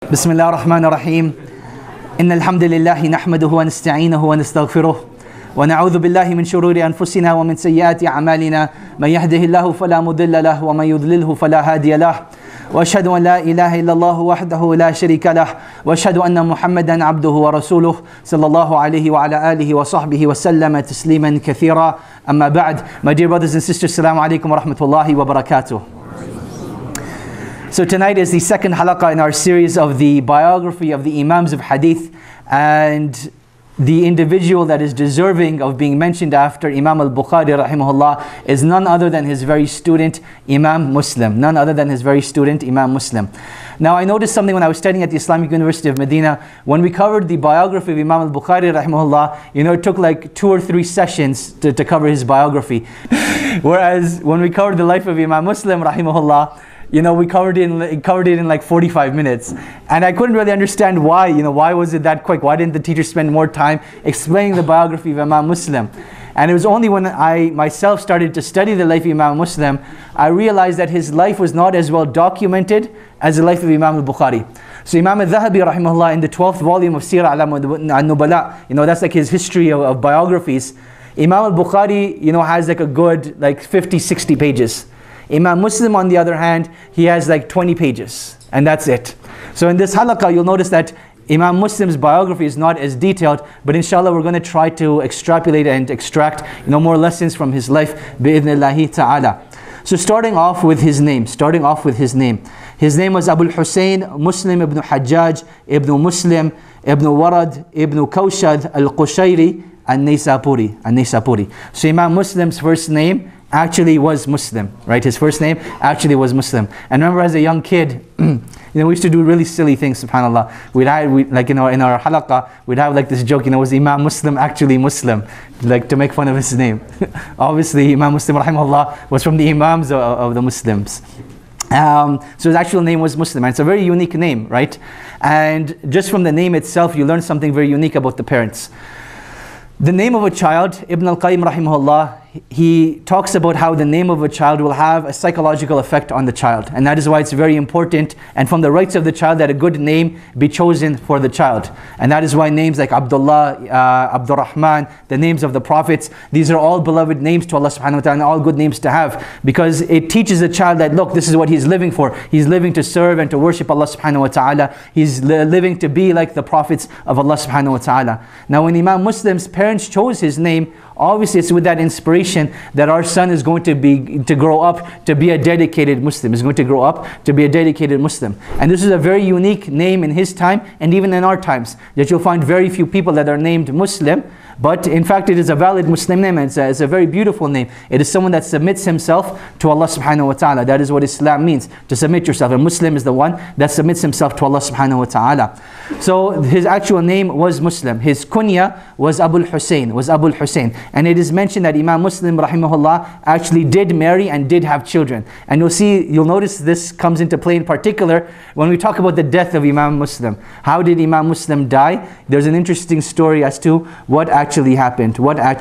بسم الله الرحمن الرحيم إن الحمد لله نحمده ونستعينه ونستغفره ونعوذ بالله من شرور أنفسنا ومن سيئات أعمالنا من يهده الله فلا مضل له ومن يضلله فلا هادي له وأشهد أن لا إله إلا الله وحده لا شريك له وأشهد أن محمدا عبده ورسوله صلى الله عليه وعلى آله وصحبه وسلم تسليما كثيرا أما بعد. My dear brothers and sisters, Assalamu alaikum wa rahmatullahi wa barakatuh. So tonight is the second halaqah in our series of the biography of the Imams of Hadith, and the individual that is deserving of being mentioned after Imam al-Bukhari rahimahullah is none other than his very student Imam Muslim. None other than his very student Imam Muslim. Now I noticed something when I was studying at the Islamic University of Madinah. When we covered the biography of Imam al-Bukhari rahimahullah, it took like 2 or 3 sessions to cover his biography. Whereas when we covered the life of Imam Muslim rahimahullah, we covered it in like 45 minutes. And I couldn't really understand why, why was it that quick? Why didn't the teacher spend more time explaining the biography of Imam Muslim? And it was only when I myself started to study the life of Imam Muslim, I realized that his life was not as well documented as the life of Imam al-Bukhari. So Imam al-Dhahabi rahimahullah, in the 12th volume of Sirah al-Nubala, that's like his history of biographies. Imam al-Bukhari, has like a good 50-60 pages. Imam Muslim, on the other hand, he has like 20 pages, and that's it. So in this halaqah, you'll notice that Imam Muslim's biography is not as detailed, but inshallah we're going to try to extrapolate and extract more lessons from his life, bi'idhnillahi ta'ala. So starting off with his name. His name was Abu al-Husayn Muslim ibn Hajjaj ibn Muslim ibn Warad ibn Kawshad al-Qushayri al-Naysapuri. So Imam Muslim's first name actually was Muslim, right? His first name actually was Muslim. And remember, as a young kid, we used to do really silly things, subhanAllah. In our halaqah, we'd have like this joke, was Imam Muslim actually Muslim? To make fun of his name. Obviously, Imam Muslim, rahimahullah, was from the Imams of the Muslims. So his actual name was Muslim, and it's a very unique name, right? And just from the name itself, you learn something very unique about the parents. The name of a child, Ibn al-Qayyim rahimahullah, he talks about how the name of a child will have a psychological effect on the child. And that is why it's very important, and from the rights of the child, that a good name be chosen for the child. And that is why names like Abdullah, Abdurrahman, the names of the prophets, these are all beloved names to Allah subhanahu wa ta'ala, and all good names to have. Because it teaches the child that, look, this is what he's living for. He's living to serve and to worship Allah subhanahu wa ta'ala. He's living to be like the prophets of Allah subhanahu wa ta'ala. Now when Imam Muslim's parents chose his name, obviously it's with that inspiration that our son is going to grow up to be a dedicated Muslim. Is going to grow up to be a dedicated Muslim. And this is a very unique name in his time, and even in our times, that you'll find very few people that are named Muslim. But in fact, it is a valid Muslim name, and it's a very beautiful name. It is someone that submits himself to Allah subhanahu wa ta'ala. That is what Islam means, to submit yourself. A Muslim is the one that submits himself to Allah subhanahu wa ta'ala. So his actual name was Muslim. His kunya was Abu al-Husayn. And it is mentioned that Imam Muslim rahimahullah actually did marry and did have children. And you'll notice this comes into play in particular when we talk about the death of Imam Muslim. How did Imam Muslim die? There's an interesting story as to what actually happened.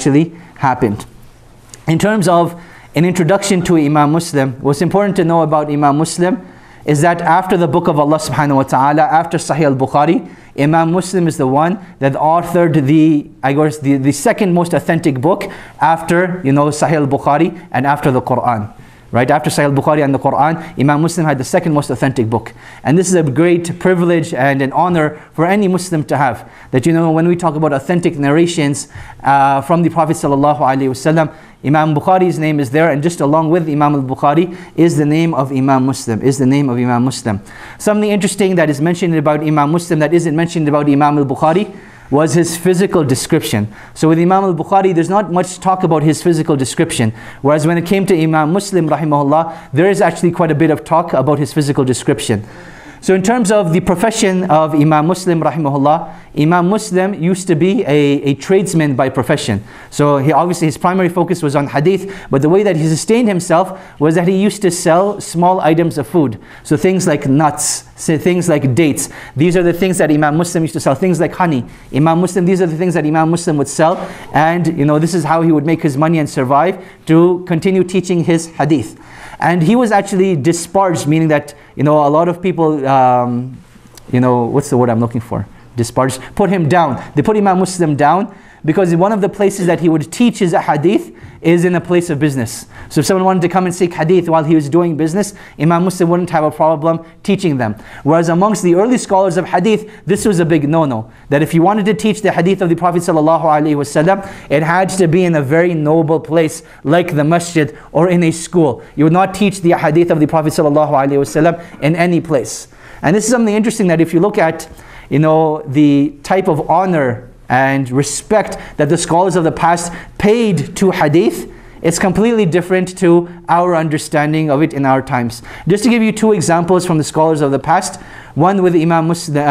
In terms of an introduction to Imam Muslim, what's important to know about Imam Muslim is that after the book of Allah subhanahu wa ta'ala, after Sahih al-Bukhari, Imam Muslim is the one that authored the second most authentic book after Sahih al-Bukhari and after the Quran. Right after Sahih al-Bukhari and the Quran, Imam Muslim had the second most authentic book. And this is a great privilege and an honor for any Muslim to have. That when we talk about authentic narrations from the Prophet sallallahu alaihi wasallam, Imam Bukhari's name is there, and just along with Imam al-Bukhari is the name of Imam Muslim. Something interesting that is mentioned about Imam Muslim that isn't mentioned about Imam al-Bukhari was his physical description. So with Imam al-Bukhari, there's not much talk about his physical description. Whereas when it came to Imam Muslim rahimahullah, there is actually quite a bit of talk about his physical description. So in terms of the profession of Imam Muslim rahimahullah, Imam Muslim used to be a tradesman by profession. So obviously his primary focus was on hadith, but the way that he sustained himself was that he used to sell small items of food. So things like nuts, things like dates. These are the things that Imam Muslim used to sell. Things like honey. These are the things that Imam Muslim would sell, and this is how he would make his money and survive to continue teaching his hadith. And he was actually disparaged, meaning that a lot of people what's the word I'm looking for? Disparage. Put him down. They put Imam Muslim down because one of the places that he would teach his hadith is in a place of business. So if someone wanted to come and seek hadith while he was doing business, Imam Muslim wouldn't have a problem teaching them. Whereas amongst the early scholars of hadith, this was a big no-no. That if you wanted to teach the hadith of the Prophet ﷺ, it had to be in a very noble place like the masjid or in a school. You would not teach the hadith of the Prophet ﷺ in any place. And this is something interesting, that if you look at the type of honor and respect that the scholars of the past paid to hadith, it's completely different to our understanding of it in our times. Just to give you two examples from the scholars of the past, one with Imam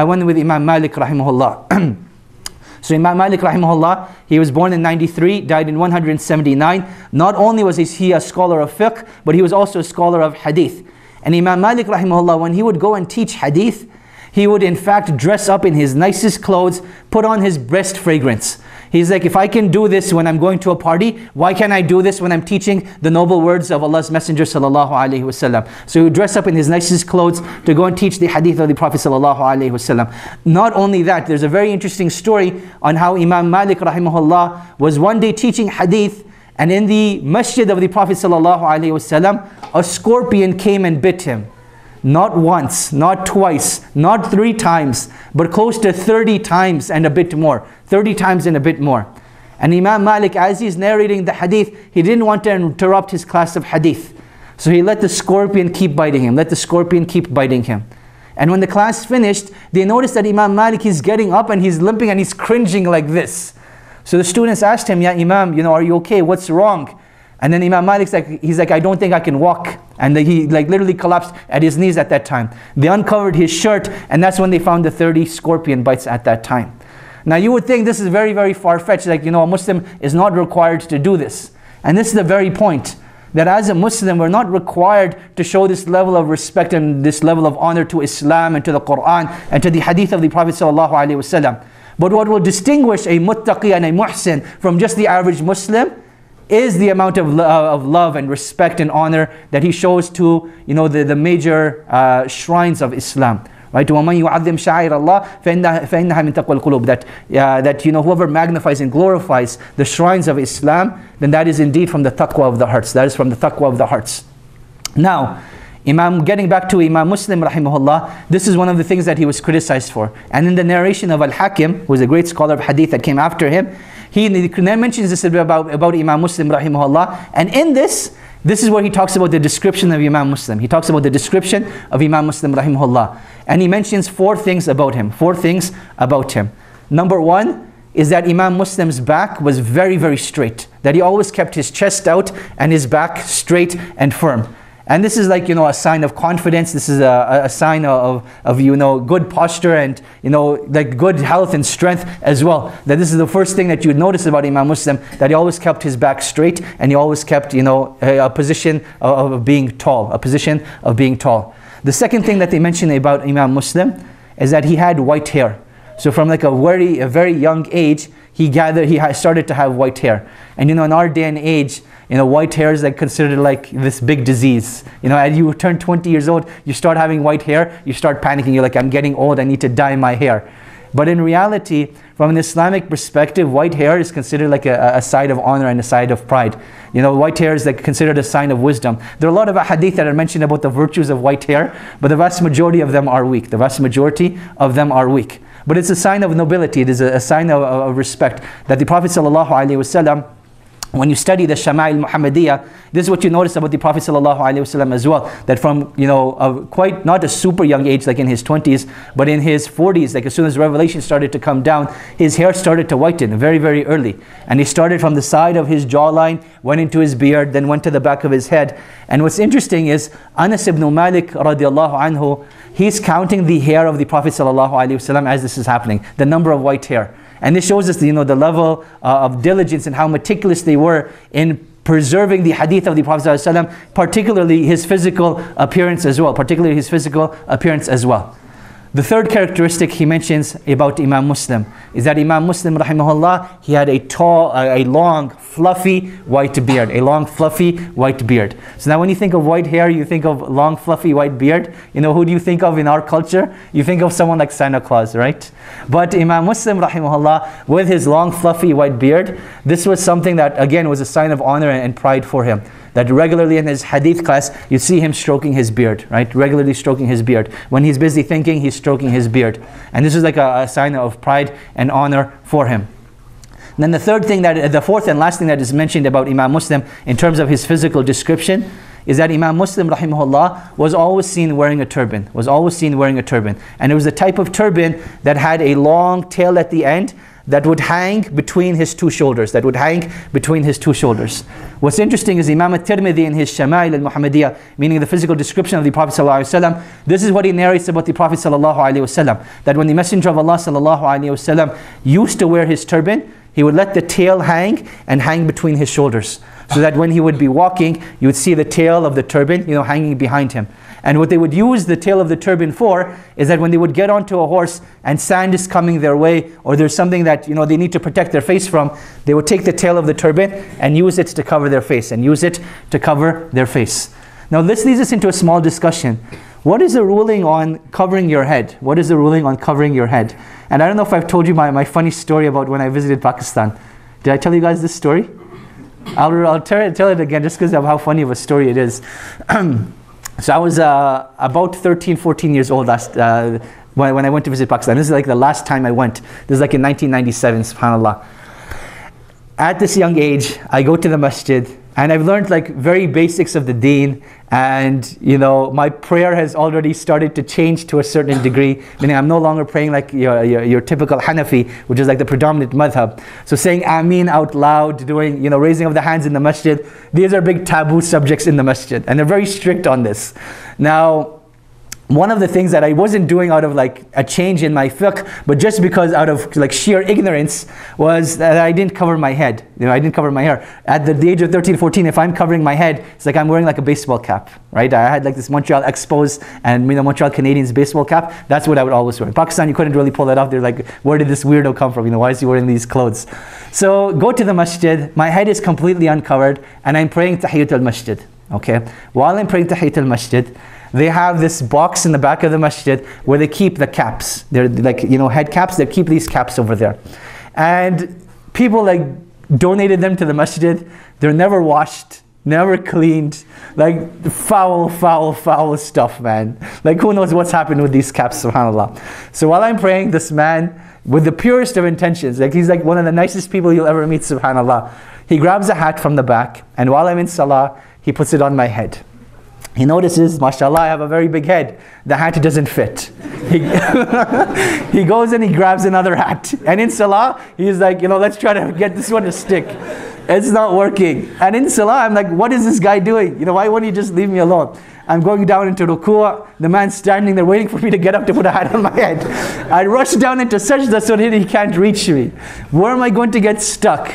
Malik rahimahullah. So Imam Malik rahimahullah, he was born in 93, died in 179. Not only was he a scholar of fiqh, but he was also a scholar of hadith. And Imam Malik rahimahullah, when he would go and teach hadith, he would in fact dress up in his nicest clothes, put on his best fragrance. He's like, if I can do this when I'm going to a party, why can't I do this when I'm teaching the noble words of Allah's Messenger sallallahu alaihi wasallam? So he would dress up in his nicest clothes to go and teach the hadith of the Prophet sallallahu alaihi wasallam. Not only that, there's a very interesting story on how Imam Malik rahimahullah was one day teaching hadith, and in the masjid of the Prophet sallallahu alaihi wasallam, a scorpion came and bit him. Not once, not twice, not 3 times, but close to 30 times and a bit more. 30 times and a bit more. And Imam Malik, as he's narrating the hadith, he didn't want to interrupt his class of hadith. So he let the scorpion keep biting him, let the scorpion keep biting him. And when the class finished, they noticed that Imam Malik is getting up and he's limping and he's cringing like this. So the students asked him, "Ya Imam, are you okay? What's wrong?" And then Imam Malik's he's like, "I don't think I can walk." And he literally collapsed at his knees at that time. They uncovered his shirt, and that's when they found the 30 scorpion bites at that time. Now you would think this is very, very far-fetched, a Muslim is not required to do this. And this is the very point, that as a Muslim, we're not required to show this level of respect and this level of honor to Islam and to the Quran and to the hadith of the Prophet ﷺ. But what will distinguish a muttaqi and a muhsin from just the average Muslim is the amount of love and respect and honor that he shows to the major shrines of Islam. Right? وَمَنْ يُعَظِّمْ شَعَائِرَ اللَّهِ فَإِنَّهَا مِنْ تَقْوَى الْقُلُوبِ. That whoever magnifies and glorifies the shrines of Islam, then that is indeed from the taqwa of the hearts. That is from the taqwa of the hearts. Now, getting back to Imam Muslim rahimahullah, this is one of the things that he was criticized for. And in the narration of Al-Hakim, who is a great scholar of hadith that came after him, he mentions this about Imam Muslim rahimahullah. And in this is where he talks about the description of Imam Muslim. He talks about the description of Imam Muslim rahimahullah. And he mentions 4 things about him. 4 things about him. Number 1 is that Imam Muslim's back was very, very straight. That he always kept his chest out and his back straight and firm. And this is a sign of confidence. This is a sign of good posture and good health and strength as well. That this is the first thing that you would notice about Imam Muslim, that he always kept his back straight and he always kept a position of being tall, a position of being tall. The second thing that they mention about Imam Muslim is that he had white hair. So from a very young age, he started to have white hair. And in our day and age, white hair is considered this big disease. As you turn 20 years old, you start having white hair, you start panicking. You're like, I'm getting old, I need to dye my hair. But in reality, from an Islamic perspective, white hair is considered a side of honor and a side of pride. White hair is considered a sign of wisdom. There are a lot of hadith that are mentioned about the virtues of white hair, but the vast majority of them are weak. The vast majority of them are weak. But it's a sign of nobility. It is a sign of respect that the Prophet ﷺ, when you study the Shama'il Muhammadiyah, this is what you notice about the Prophet ﷺ as well. That from quite not a super young age, like in his 20s, but in his 40s, as soon as revelation started to come down, his hair started to whiten very, very early. And he started from the side of his jawline, went into his beard, then went to the back of his head. And what's interesting is Anas ibn Malik radiallahu anhu, he's counting the hair of the Prophet ﷺ as this is happening, the number of white hair. And this shows us the level of diligence and how meticulous they were in preserving the hadith of the Prophet ﷺ, particularly his physical appearance as well. The third characteristic he mentions about Imam Muslim is that Imam Muslim, rahimahullah, he had a long, fluffy white beard. A long, fluffy white beard. So now when you think of white hair, you think of long, fluffy white beard. You know, who do you think of in our culture? You think of someone like Santa Claus, right? But Imam Muslim, rahimahullah, with his long, fluffy white beard, this was something that, again, was a sign of honor and pride for him. That regularly in his hadith class, you see him stroking his beard, right? Regularly stroking his beard. When he's busy thinking, he's stroking his beard. And this is like a sign of pride and honor for him. And then the fourth and last thing that is mentioned about Imam Muslim in terms of his physical description is that Imam Muslim, rahimahullah, was always seen wearing a turban. And it was a type of turban that had a long tail at the end that would hang between his two shoulders. What's interesting is Imam al-Tirmidhi in his Shama'il al-Muhammadiyah, meaning the physical description of the Prophet ﷺ, this is what he narrates about the Prophet ﷺ, that when the Messenger of Allah ﷺ used to wear his turban, he would let the tail hang and hang between his shoulders. So that when he would be walking, you would see the tail of the turban, hanging behind him. And what they would use the tail of the turban for is that when they would get onto a horse and sand is coming their way, or there's something that they need to protect their face from, they would take the tail of the turban and use it to cover their face, Now this leads us into a small discussion. What is the ruling on covering your head? And I don't know if I've told you my funny story about when I visited Pakistan. Did I tell you guys this story? I'll tell it again just because of how funny of a story it is. So I was about 13, 14 years old when I went to visit Pakistan. This is like the last time I went. This is like in 1997, subhanAllah. At this young age, I go to the masjid and I've learned like very basics of the deen, and my prayer has already started to change to a certain degree, meaning I'm no longer praying like your typical Hanafi, which is like the predominant madhab. So saying Ameen out loud, doing raising of the hands in the masjid, these are big taboo subjects in the masjid, and they're very strict on this. Now, one of the things that I wasn't doing out of like a change in my fiqh, but just because out of like sheer ignorance, was that I didn't cover my head. I didn't cover my hair. At the age of 13, 14, if I'm covering my head, it's like I'm wearing like a baseball cap, right? I had like this Montreal Expos and Montreal Canadiens baseball cap. That's what I would always wear. In Pakistan, you couldn't really pull that off. They're like, where did this weirdo come from? Why is he wearing these clothes? So go to the masjid, my head is completely uncovered, and I'm praying Tahiyyat al-Masjid, okay? While I'm praying Tahiyyat al-Masjid, they have this box in the back of the masjid where they keep the caps. They're like, head caps. They keep these caps over there. And people like donated them to the masjid. They're never washed, never cleaned. Like foul stuff, man. Like who knows what's happened with these caps, subhanAllah. So while I'm praying, this man, with the purest of intentions, like he's like one of the nicest people you'll ever meet, subhanAllah. He grabs a hat from the back, and while I'm in salah, he puts it on my head. He notices, mashallah, I have a very big head. The hat doesn't fit. He goes and he grabs another hat. And in salah, he's like, let's try to get this one to stick. It's not working. And in salah, I'm like, what is this guy doing? Why won't he just leave me alone? I'm going down into ruku', the man's standing there waiting for me to get up to put a hat on my head. I rush down into sajda so that he can't reach me. Where am I going to get stuck?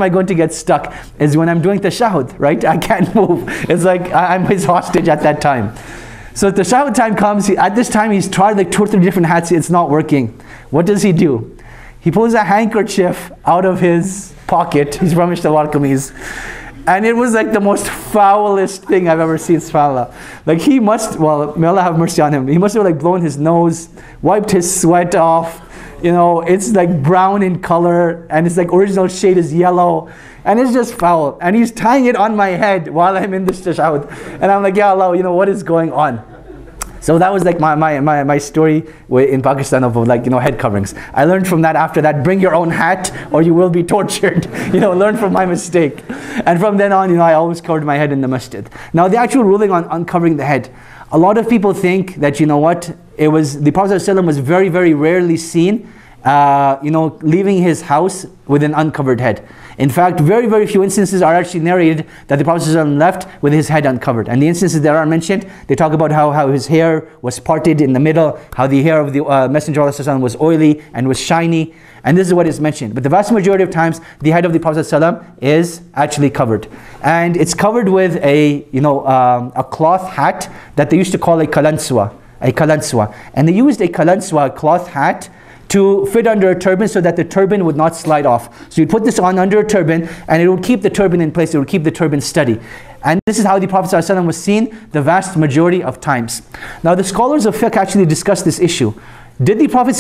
Is when I'm doing tashahud, right? I can't move. It's like I'm his hostage at that time. So tashahud time comes. At this time, he's tried like 2 or 3 different hats. It's not working. What does he do? He pulls a handkerchief out of his pocket. He's from Ishtawar Kameez. And it was like the most foulest thing I've ever seen, subhanAllah. Like he must, may Allah have mercy on him. He must have like blown his nose, wiped his sweat off. It's like brown in color, and it's like original shade is yellow. And it's just foul. And he's tying it on my head while I'm in this tashahud. And I'm like, Ya Allah, what is going on? So that was like my story in Pakistan of like, head coverings. I learned from that after that, bring your own hat or you will be tortured. Learn from my mistake. And from then on, I always covered my head in the masjid. Now the actual ruling on covering the head. A lot of people think that, the Prophet ﷺ was very, very rarely seen, leaving his house with an uncovered head. In fact, very, very few instances are actually narrated that the Prophet ﷺ left with his head uncovered. And the instances that are mentioned, they talk about how his hair was parted in the middle, how the hair of the Messenger of Allah ﷺ was oily and was shiny. And this is what is mentioned. But the vast majority of times, the head of the Prophet ﷺ is actually covered. And it's covered with a cloth hat that they used to call a kalanswa. a kalanswa. And they used a kalanswa, a cloth hat, to fit under a turban so that the turban would not slide off. So you'd put this on under a turban and it would keep the turban in place, it would keep the turban steady. And this is how the Prophet ﷺ was seen the vast majority of times. Now the scholars of fiqh actually discuss this issue. Did the Prophet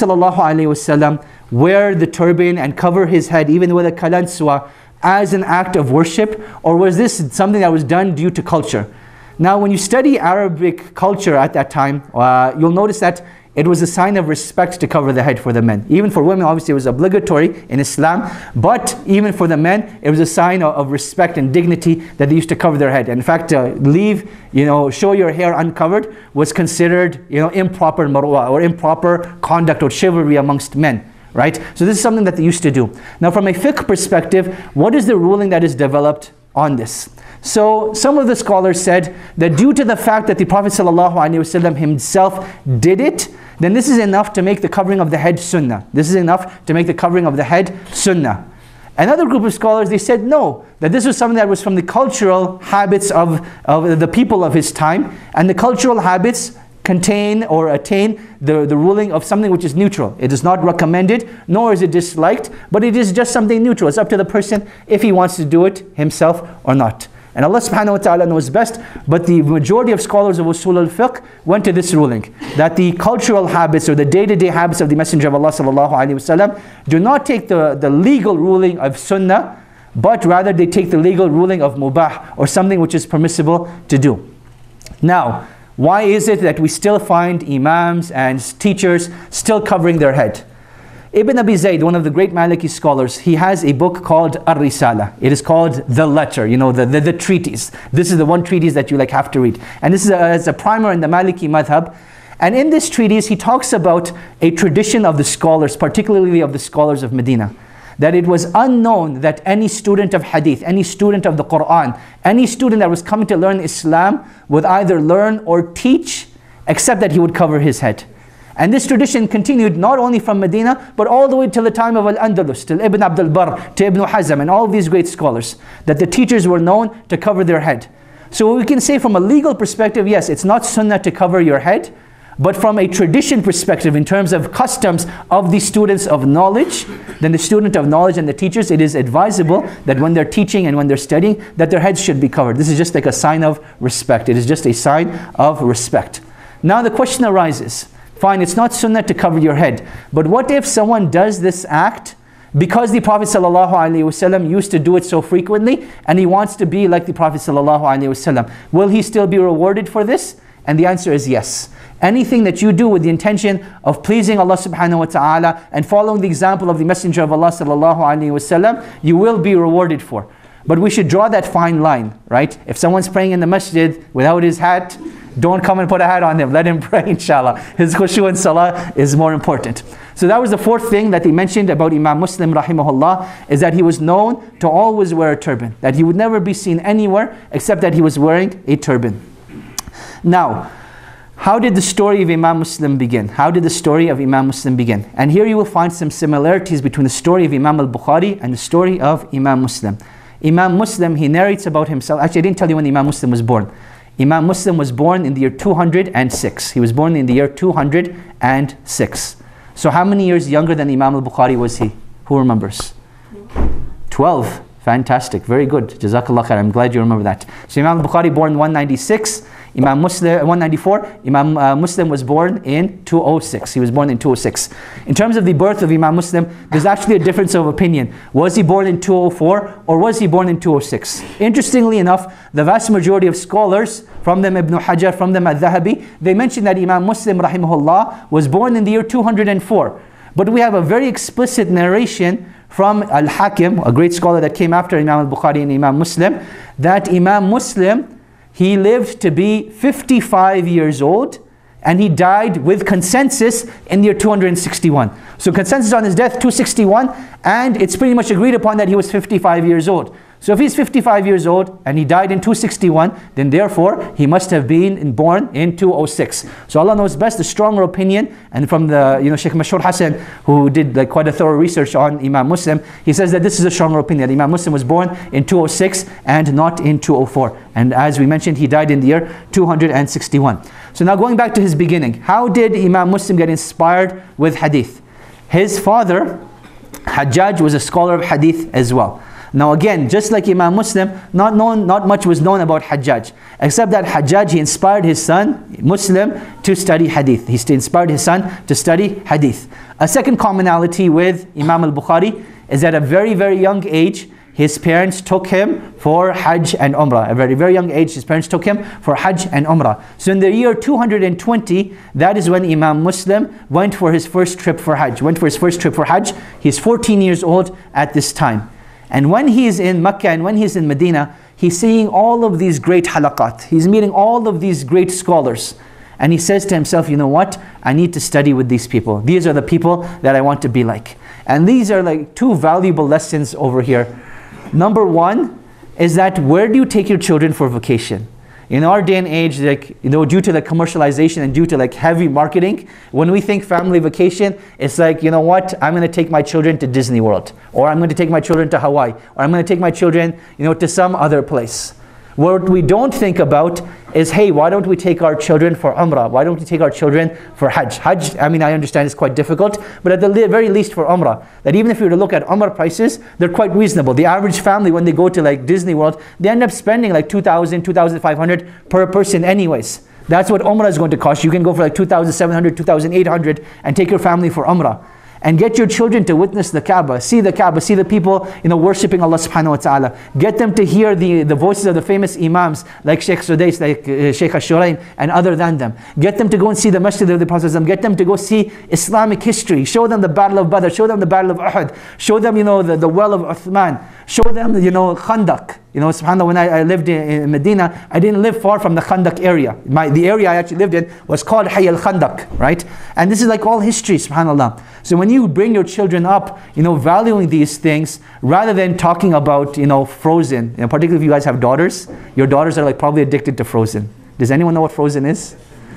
ﷺ wear the turban and cover his head even with a kalanswa as an act of worship, or was this something that was done due to culture? Now when you study Arabic culture at that time, you'll notice that it was a sign of respect to cover the head for the men. Even for women, obviously it was obligatory in Islam, but even for the men, it was a sign of respect and dignity that they used to cover their head. And in fact, show your hair uncovered was considered, improper marwa, or improper conduct or chivalry amongst men. Right? So this is something that they used to do. Now from a fiqh perspective, what is the ruling that is developed on this? So some of the scholars said that due to the fact that the Prophet ﷺ himself did it, then this is enough to make the covering of the head sunnah. This is enough to make the covering of the head sunnah. Another group of scholars, they said no, that this was something that was from the cultural habits of the people of his time, and the cultural habits contain or attain the ruling of something which is neutral. It is not recommended, nor is it disliked, but it is just something neutral. It's up to the person if he wants to do it himself or not. And Allah subhanahu wa ta'ala knows best, but the majority of scholars of Usul Al-Fiqh went to this ruling, that the cultural habits or the day-to-day habits of the Messenger of Allah sallallahu alaihi wasallam do not take the legal ruling of sunnah, but rather they take the legal ruling of mubah, or something which is permissible to do. Now, why is it that we still find imams and teachers still covering their head? Ibn Abi Zayd, one of the great Maliki scholars, he has a book called Ar-Risala. It is called the letter, the treatise. This is the one treatise that you have to read. And this is a primer in the Maliki madhab. And in this treatise, he talks about a tradition of the scholars, particularly of the scholars of Medina, that it was unknown that any student of hadith, any student of the Quran, any student that was coming to learn Islam would either learn or teach, except that he would cover his head. And this tradition continued not only from Medina, but all the way till the time of Al-Andalus, till Ibn Abdul Barr, to Ibn Hazm, and all these great scholars, that the teachers were known to cover their head. So we can say from a legal perspective, yes, it's not sunnah to cover your head, but from a tradition perspective, in terms of customs of the students of knowledge, then the student of knowledge and the teachers, it is advisable that when they're teaching and when they're studying, that their heads should be covered. This is just like a sign of respect. It is just a sign of respect. Now the question arises, fine, it's not sunnah to cover your head, but what if someone does this act because the Prophet ﷺ used to do it so frequently, and he wants to be like the Prophet ﷺ? Will he still be rewarded for this? And the answer is yes. Anything that you do with the intention of pleasing Allah subhanahu wa ta'ala and following the example of the Messenger of Allah ﷺ, you will be rewarded for. But we should draw that fine line, right? If someone's praying in the masjid without his hat, don't come and put a hat on him. Let him pray, inshallah. His khushu and salah is more important. So that was the fourth thing that he mentioned about Imam Muslim rahimahullah, is that he was known to always wear a turban. That he would never be seen anywhere except that he was wearing a turban. Now, how did the story of Imam Muslim begin? How did the story of Imam Muslim begin? And here you will find some similarities between the story of Imam al-Bukhari and the story of Imam Muslim. Imam Muslim, he narrates about himself. Actually, I didn't tell you when Imam Muslim was born. Imam Muslim was born in the year 206. He was born in the year 206. So how many years younger than Imam al-Bukhari was he? Who remembers? 12. Fantastic. Very good. Jazakallah khair. I'm glad you remember that. So Imam al-Bukhari born 196. Imam Muslim 194. Imam Muslim was born in 206. He was born in 206. In terms of the birth of Imam Muslim, there's actually a difference of opinion. Was he born in 204 or was he born in 206? Interestingly enough, the vast majority of scholars, from them Ibn Hajar, from them Al-Dhahabi, they mention that Imam Muslim rahimahullah was born in the year 204. But we have a very explicit narration from Al-Hakim, a great scholar that came after Imam al-Bukhari and Imam Muslim, that Imam Muslim, he lived to be 55 years old, and he died with consensus in the year 261. So consensus on his death, 261, and it's pretty much agreed upon that he was 55 years old. So if he's 55 years old and he died in 261, then therefore he must have been born in 206. So Allah knows best, the stronger opinion. And from the Shaykh Mashhur Hassan, who did like quite a thorough research on Imam Muslim, he says that this is a stronger opinion. Imam Muslim was born in 206 and not in 204. And as we mentioned, he died in the year 261. So now going back to his beginning, how did Imam Muslim get inspired with hadith? His father, Hajjaj, was a scholar of hadith as well. Now again, just like Imam Muslim, not much was known about Hajjaj, except that Hajjaj, he inspired his son, Muslim, to study hadith. He inspired his son to study hadith. A second commonality with Imam al-Bukhari is at a very, very young age, his parents took him for Hajj and Umrah. At a very, very young age, his parents took him for Hajj and Umrah. So in the year 220, that is when Imam Muslim went for his first trip for Hajj. He's 14 years old at this time. And when he's in Mecca and when he's in Medina, he's seeing all of these great halaqat. He's meeting all of these great scholars. And he says to himself, you know what? I need to study with these people. These are the people that I want to be like. And these are like two valuable lessons over here. Number one is that where do you take your children for vacation? In our day and age, due to the commercialization and due to heavy marketing, when we think family vacation, it's like, you know what, I'm going to take my children to Disney World, or I'm going to take my children to Hawaii, or I'm going to take my children, to some other place. What we don't think about is, hey, why don't we take our children for Umrah? Why don't we take our children for Hajj? Hajj, I understand it's quite difficult, but at the very least for Umrah, that even if you were to look at Umrah prices, they're quite reasonable. The average family, when they go to Disney World, they end up spending 2,000, 2,500 per person anyways. That's what Umrah is going to cost. You can go for 2,700, 2,800 and take your family for Umrah. And get your children to witness the Kaaba, see the people, worshipping Allah subhanahu wa ta'ala. Get them to hear the voices of the famous Imams, like Shaykh Sudais, like Shaykh Ashurain, and other than them. Get them to go and see the Masjid of the Prophet. Get them to go see Islamic history. Show them the Battle of Badr, show them the Battle of Uhud, show them, the well of Uthman, show them, Khandaq. SubhanAllah, when I lived in Medina, I didn't live far from the Khandaq area. The area I actually lived in was called Hayy al-Khandaq, right? And this is all history, SubhanAllah. So when you bring your children up, valuing these things, rather than talking about, Frozen, particularly if you guys have daughters, your daughters are probably addicted to Frozen. Does anyone know what Frozen is?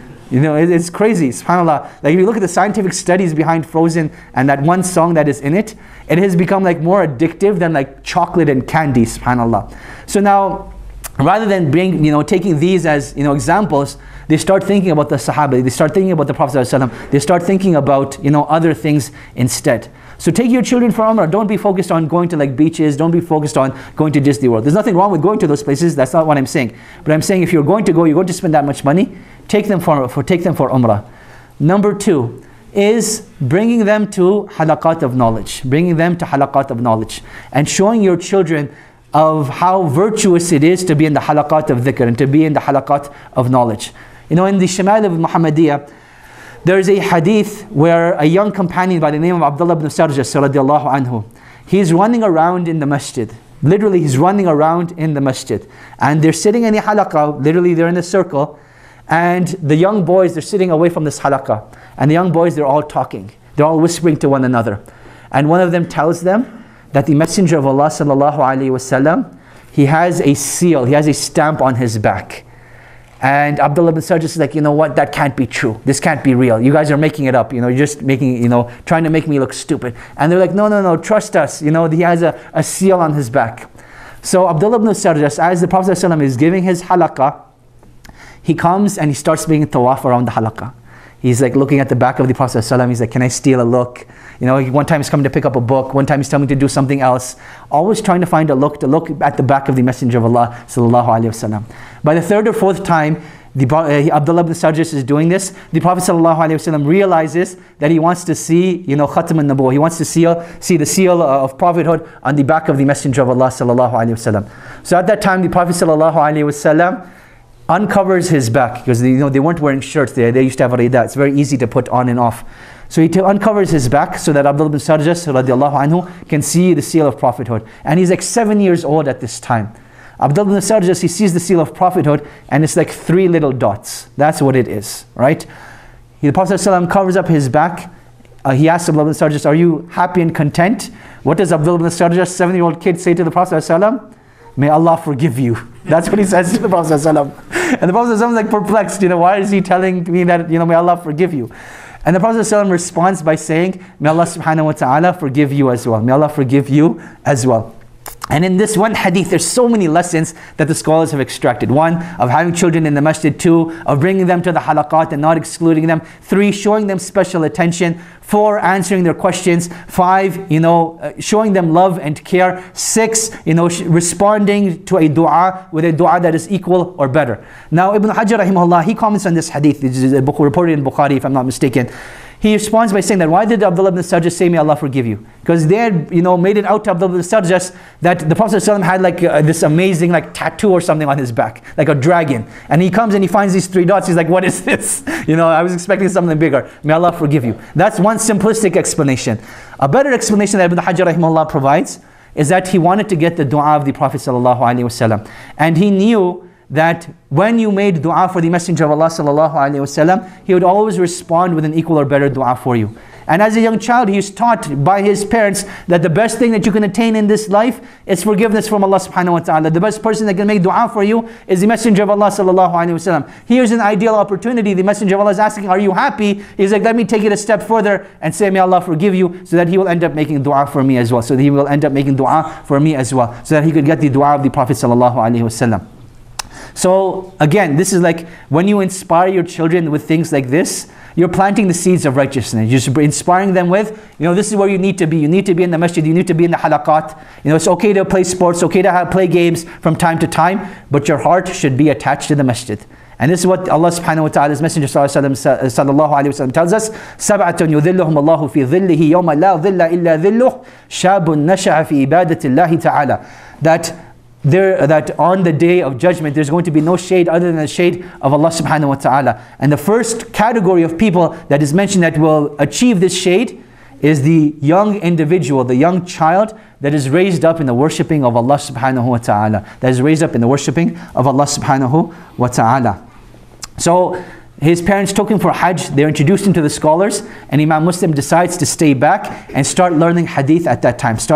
It's crazy, subhanAllah. If you look at the scientific studies behind Frozen and that one song that is in it, it has become more addictive than chocolate and candy, subhanAllah. So now, rather than taking these as examples, they start thinking about the Sahaba, they start thinking about the Prophet ﷺ, they start thinking about other things instead. So take your children for Umrah. Don't be focused on going to beaches. Don't be focused on going to Disney World. There's nothing wrong with going to those places. That's not what I'm saying. But I'm saying if you're going to go, you're going to spend that much money, take them for Umrah. Number two is bringing them to halaqat of knowledge. Bringing them to halaqat of knowledge. And showing your children of how virtuous it is to be in the halaqat of dhikr and to be in the halaqat of knowledge. In the Shama'il of Muhammadiyah, there is a hadith where a young companion by the name of Abdullah ibn Sarjas radiallahu anhu, he's running around in the masjid. Literally, he's running around in the masjid. And they're sitting in a halaqah, literally they're in a circle. And the young boys, they're sitting away from this halaqah. And the young boys, they're all talking. They're all whispering to one another. And one of them tells them that the Messenger of Allah sallallahu alaihi wasallam, he has a seal, he has a stamp on his back. And Abdullah bin Sarjas is like, you know what, that can't be true. This can't be real. You guys are making it up. You're just making, trying to make me look stupid. And they're like, no, trust us. He has a seal on his back. So Abdullah bin Sarjas, as the Prophet ﷺ is giving his halaqah, he comes and he starts making tawaf around the halaqah. He's looking at the back of the Prophet ﷺ. He's like, can I steal a look? One time he's coming to pick up a book. One time he's telling me to do something else. Always trying to find a look, to look at the back of the Messenger of Allah sallallahu alaihi wasallam. By the third or fourth time, Abdullah ibn Sarjas is doing this, the Prophet sallallahu alaihi wasallam realizes that he wants to see, Khatam al-Nabuwah. He wants to see the seal of prophethood on the back of the Messenger of Allah sallallahu alaihi wasallam. So at that time, the Prophet sallallahu alaihi wasallam uncovers his back, because they weren't wearing shirts there. They used to have a rida. It's very easy to put on and off. So he uncovers his back so that Abdullah bin Sarjas radiallahu anhu can see the seal of prophethood. And he's 7 years old at this time. Abdullah bin Sarjas, he sees the seal of prophethood and it's 3 little dots. That's what it is, right? The Prophet ﷺ covers up his back. He asks Abdullah bin Sarjas, are you happy and content? What does Abdullah bin Sarjas, 7-year-old kid, say to the Prophet ﷺ? may Allah forgive you. That's what he says to the Prophet ﷺ. And the Prophet ﷺ is like perplexed, why is he telling me that, may Allah forgive you? And the Prophet ﷺ responds by saying, may Allah subhanahu wa ta'ala forgive you as well. May Allah forgive you as well. And in this one hadith, there's so many lessons that the scholars have extracted. 1, of having children in the masjid. 2, of bringing them to the halaqat and not excluding them. 3, showing them special attention. 4, answering their questions. 5, showing them love and care. 6, responding to a dua with a dua that is equal or better. Now, Ibn Hajar rahimahullah, he comments on this hadith. This is a book reported in Bukhari, if I'm not mistaken. He responds by saying that, why did Abdullah ibn Sarjas say, may Allah forgive you? Because they had, made it out to Abdullah ibn Sarjas that the Prophet ﷺ had like this amazing tattoo or something on his back, like a dragon. And he comes and he finds these 3 dots. He's like, what is this? I was expecting something bigger. May Allah forgive you. That's one simplistic explanation. A better explanation that Ibn Hajar rahimahullah provides is that he wanted to get the dua of the Prophet ﷺ. And he knew that when you made dua for the Messenger of Allah sallallahu alaihi wasallam, he would always respond with an equal or better dua for you. And as a young child, he was taught by his parents that the best thing that you can attain in this life is forgiveness from Allah subhanahu wa ta'ala. The best person that can make dua for you is the Messenger of Allah sallallahu alaihi wasallam. Here's an ideal opportunity. The Messenger of Allah is asking, are you happy? He's like, let me take it a step further and say, may Allah forgive you, so that he will end up making dua for me as well. So that he will end up making dua for me as well, so that he could get the dua of the Prophet sallallahu alaihi wasallam. So again, this is like when you inspire your children with things like this, you're planting the seeds of righteousness. You're inspiring them with, this is where you need to be. You need to be in the masjid, you need to be in the halaqat. It's okay to play sports, okay to play games from time to time, but your heart should be attached to the masjid. And this is what Allah subhanahu wa ta'ala's Messenger sallallahu alayhi wa sallam tells us. سَبْعَةٌ يُذِلُّهُمُ اللَّهُ فِي ظِلِّهِ يَوْمَ لَا ظِلَّ إِلَّا ظِلُّهُ شَابٌ نَشَأَ فِي إِبَادَةِ اللَّهِ تَعَالَى. That on the day of judgment, there's going to be no shade other than the shade of Allah subhanahu wa ta'ala. And the first category of people that is mentioned that will achieve this shade is the young individual, the young child that is raised up in the worshipping of Allah subhanahu wa ta'ala. That is raised up in the worshipping of Allah subhanahu wa ta'ala. So his parents took him for Hajj, they're introduced him to the scholars, and Imam Muslim decides to stay back and start learning hadith at that time.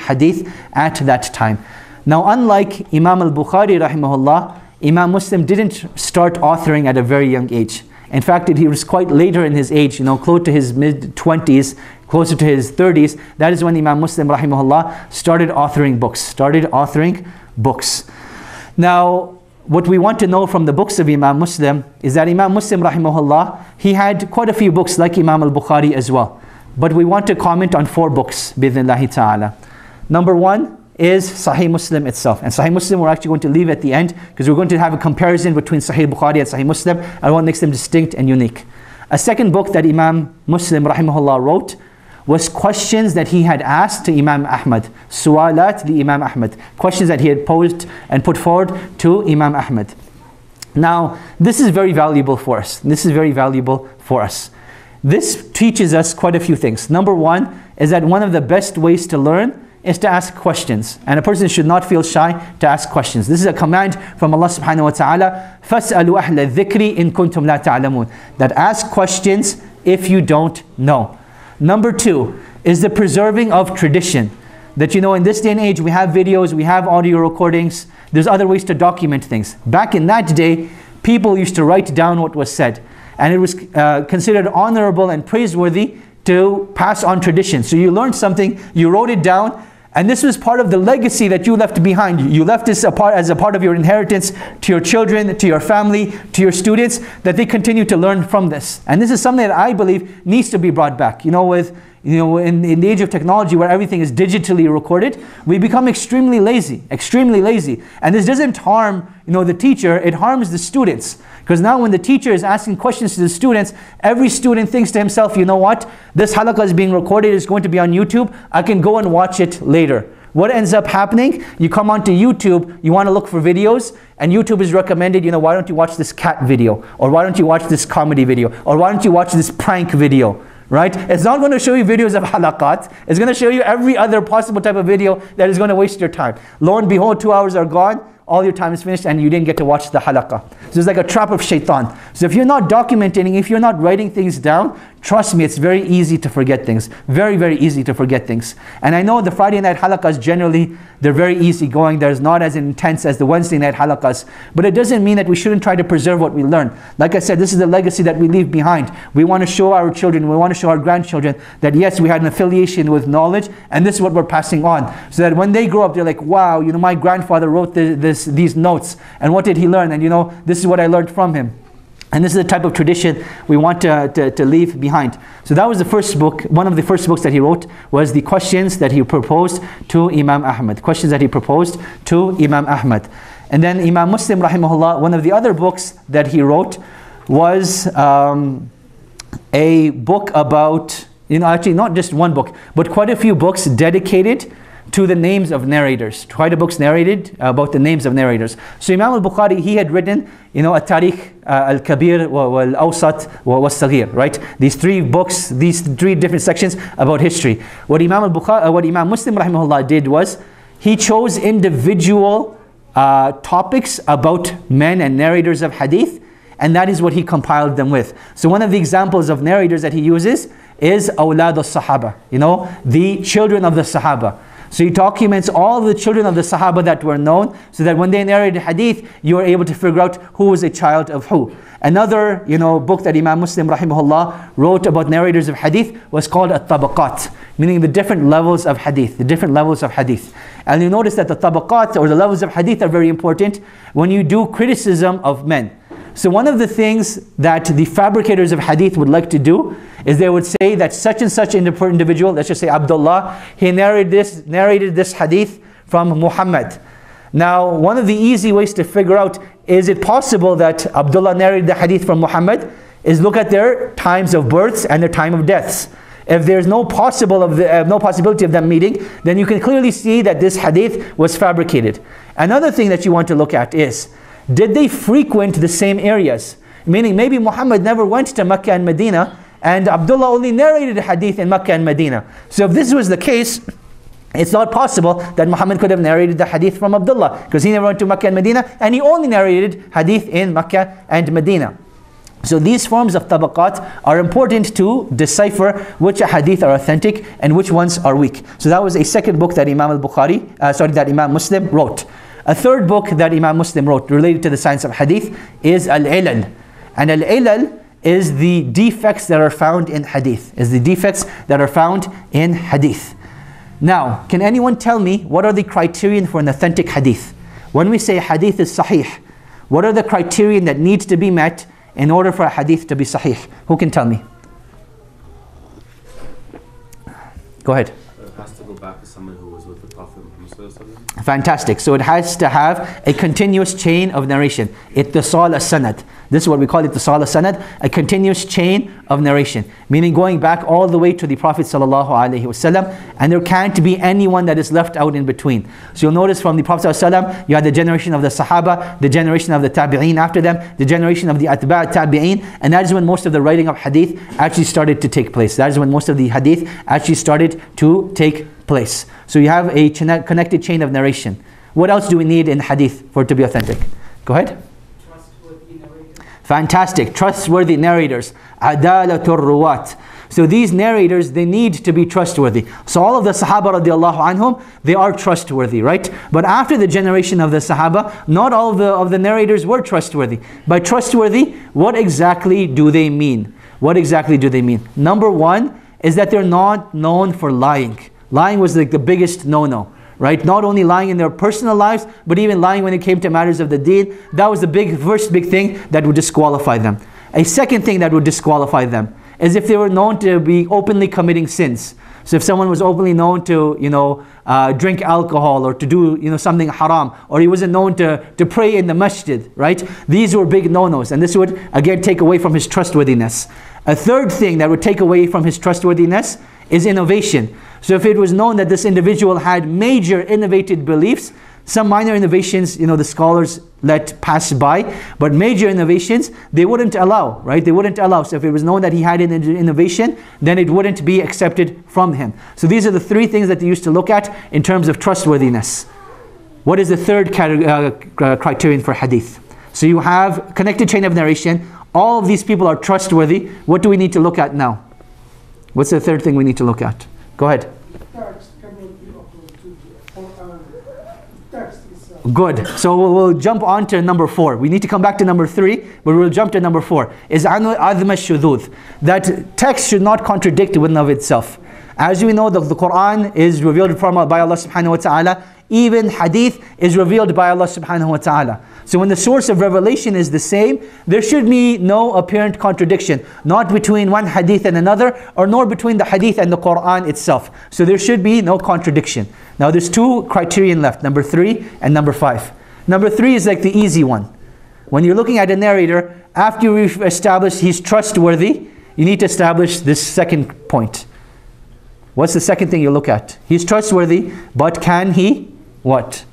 Now, unlike Imam al-Bukhari rahimahullah, Imam Muslim didn't start authoring at a very young age. In fact, he was quite later in his age, close to his mid-20s, closer to his 30s. That is when Imam Muslim rahimahullah started authoring books. Now, what we want to know from the books of Imam Muslim is that Imam Muslim rahimahullah, he had quite a few books like Imam al-Bukhari as well. But we want to comment on 4 books, bi'idhnillahi ta'ala. Number 1 is Sahih Muslim itself. And Sahih Muslim we're actually going to leave at the end, because we're going to have a comparison between Sahih Bukhari and Sahih Muslim. I want to make them distinct and unique. A second book that Imam Muslim rahimahullah wrote was questions that he had asked to Imam Ahmad. Su'alat li Imam Ahmad. Questions that he had posed and put forward to Imam Ahmad. Now, this is very valuable for us. This teaches us quite a few things. Number 1 is that one of the best ways to learn is to ask questions. And a person should not feel shy to ask questions. This is a command from Allah subhanahu wa ta'ala. فَاسْأَلُوا أَهْلَ الذِّكْرِ إِن كُنْتُمْ لَا تَعْلَمُونَ. That ask questions if you don't know. Number 2 is the preserving of tradition. That in this day and age we have videos, we have audio recordings, there's other ways to document things. Back in that day, people used to write down what was said. And it was considered honorable and praiseworthy to pass on tradition. So you learned something, you wrote it down, and this was part of the legacy that you left behind. You left this as a part of your inheritance to your children, to your family, to your students, that they continue to learn from this. And this is something that I believe needs to be brought back. In the age of technology where everything is digitally recorded, we become extremely lazy. And this doesn't harm the teacher, it harms the students. Because now when the teacher is asking questions to the students, every student thinks to himself, what? This halaqah is being recorded, it's going to be on YouTube, I can go and watch it later. What ends up happening? You come onto YouTube, you want to look for videos, and YouTube is recommended, why don't you watch this cat video? Or why don't you watch this comedy video? Or why don't you watch this prank video? Right? It's not going to show you videos of halaqat. It's going to show you every other possible type of video that is going to waste your time. Lo and behold, 2 hours are gone, all your time is finished, and you didn't get to watch the halaqah. So it's like a trap of shaitan. So if you're not documenting, if you're not writing things down, trust me, it's very easy to forget things. Very, very easy to forget things. And I know the Friday night halaqas generally, they're very easy going. They're not as intense as the Wednesday night halaqas. But it doesn't mean that we shouldn't try to preserve what we learn. Like I said, this is the legacy that we leave behind. We want to show our children, we want to show our grandchildren that yes, we had an affiliation with knowledge, and this is what we're passing on. So that when they grow up, they're like, wow, my grandfather wrote these notes. And what did he learn? And this is what I learned from him. And this is the type of tradition we want to leave behind. So that was the first book. One of the first books that he wrote was the questions that he proposed to Imam Ahmad. Questions that he proposed to Imam Ahmad. And then Imam Muslim, rahimahullah, one of the other books that he wrote was a book about, actually not just one book, but quite a few books dedicated to the names of narrators. Quite a books narrated about the names of narrators. So Imam al-Bukhari, he had written, At-Tarikh, Al-Kabir, Al-Awsat, Wal-Saghir, right? These three books, these three different sections about history. What Imam Muslim, rahimahullah, did was, he chose individual topics about men and narrators of hadith, and that is what he compiled them with. So one of the examples of narrators that he uses is Awlad al-Sahaba, the children of the Sahaba. So he documents all the children of the Sahaba that were known, so that when they narrated hadith, you were able to figure out who was a child of who. Another, book that Imam Muslim rahimahullah wrote about narrators of hadith was called At-Tabaqat, meaning the different levels of hadith, the different levels of hadith. And you notice that the tabaqat, or the levels of hadith, are very important when you do criticism of men. So one of the things that the fabricators of hadith would like to do is they would say that such and such individual, let's just say Abdullah, he narrated this hadith from Muhammad. Now, one of the easy ways to figure out, is it possible that Abdullah narrated the hadith from Muhammad, is look at their times of births and their time of deaths. If there's no possibility of them meeting, then you can clearly see that this hadith was fabricated. Another thing that you want to look at is, did they frequent the same areas? Meaning maybe Muhammad never went to Mecca and Medina, and Abdullah only narrated a hadith in Mecca and Medina. So if this was the case, it's not possible that Muhammad could have narrated the hadith from Abdullah, because he never went to Mecca and Medina, and he only narrated hadith in Mecca and Medina. So these forms of tabaqat are important to decipher which hadith are authentic and which ones are weak. So that was a second book that that Imam Muslim wrote. A third book that Imam Muslim wrote related to the science of hadith is Al-Ilal. And Al-Ilal is the defects that are found in hadith. Now, can anyone tell me what are the criterion for an authentic hadith? When we say hadith is sahih, what are the criterion that needs to be met in order for a hadith to be sahih? Who can tell me? Go ahead. It has to go back to someone who was with the Prophet Muhammad. Fantastic. So it has to have a continuous chain of narration. Ittisal as-sanad. This is what we call ittisal as-sanad, a continuous chain of narration. Meaning going back all the way to the Prophet ﷺ, and there can't be anyone that is left out in between. So you'll notice from the Prophet ﷺ, you had the generation of the Sahaba, the generation of the Tabi'een after them, the generation of the Atba' Tabi'een, and that is when most of the writing of hadith actually started to take place. That is when most of the hadith actually started to take place. So you have a connected chain of narration. What else do we need in hadith for it to be authentic? Go ahead. Trustworthy narrators. Fantastic. Trustworthy narrators. Adalatur ruwat. So these narrators, they need to be trustworthy. So all of the Sahaba radiallahu anhum, they are trustworthy, right? But after the generation of the Sahaba, not all of the narrators were trustworthy. By trustworthy, what exactly do they mean? What exactly do they mean? Number one is that they're not known for lying. Lying was like the biggest no-no, right? Not only lying in their personal lives, but even lying when it came to matters of the deen. That was the first big thing that would disqualify them. A second thing that would disqualify them is if they were known to be openly committing sins. So if someone was openly known to, drink alcohol or to do, something haram, or he wasn't known to pray in the masjid, right? These were big no-nos, and this would again take away from his trustworthiness. A third thing that would take away from his trustworthiness is innovation. So if it was known that this individual had major innovative beliefs, some minor innovations, the scholars let pass by, but major innovations, they wouldn't allow, right? They wouldn't allow. So if it was known that he had an innovation, then it wouldn't be accepted from him. So these are the three things that they used to look at in terms of trustworthiness. What is the third criterion for hadith? So you have connected chain of narration. All of these people are trustworthy. What do we need to look at now? What's the third thing we need to look at? Go ahead. Text cannot be opposed to the Quran. Text itself. Good. So we'll jump on to number 4. We need to come back to number 3, but we'll jump to number 4. Is adm al-shudud. That text should not contradict within of itself. As we know, the Quran is revealed by Allah subhanahu wa ta'ala. Even hadith is revealed by Allah subhanahu wa ta'ala. So when the source of revelation is the same, there should be no apparent contradiction, not between one hadith and another, or nor between the hadith and the Quran itself. So there should be no contradiction. Now there's 2 criterion left, number 3 and number 5. Number 3 is like the easy one. When you're looking at a narrator, after you've established he's trustworthy, you need to establish this second point. What's the second thing you look at? He's trustworthy, but can he what?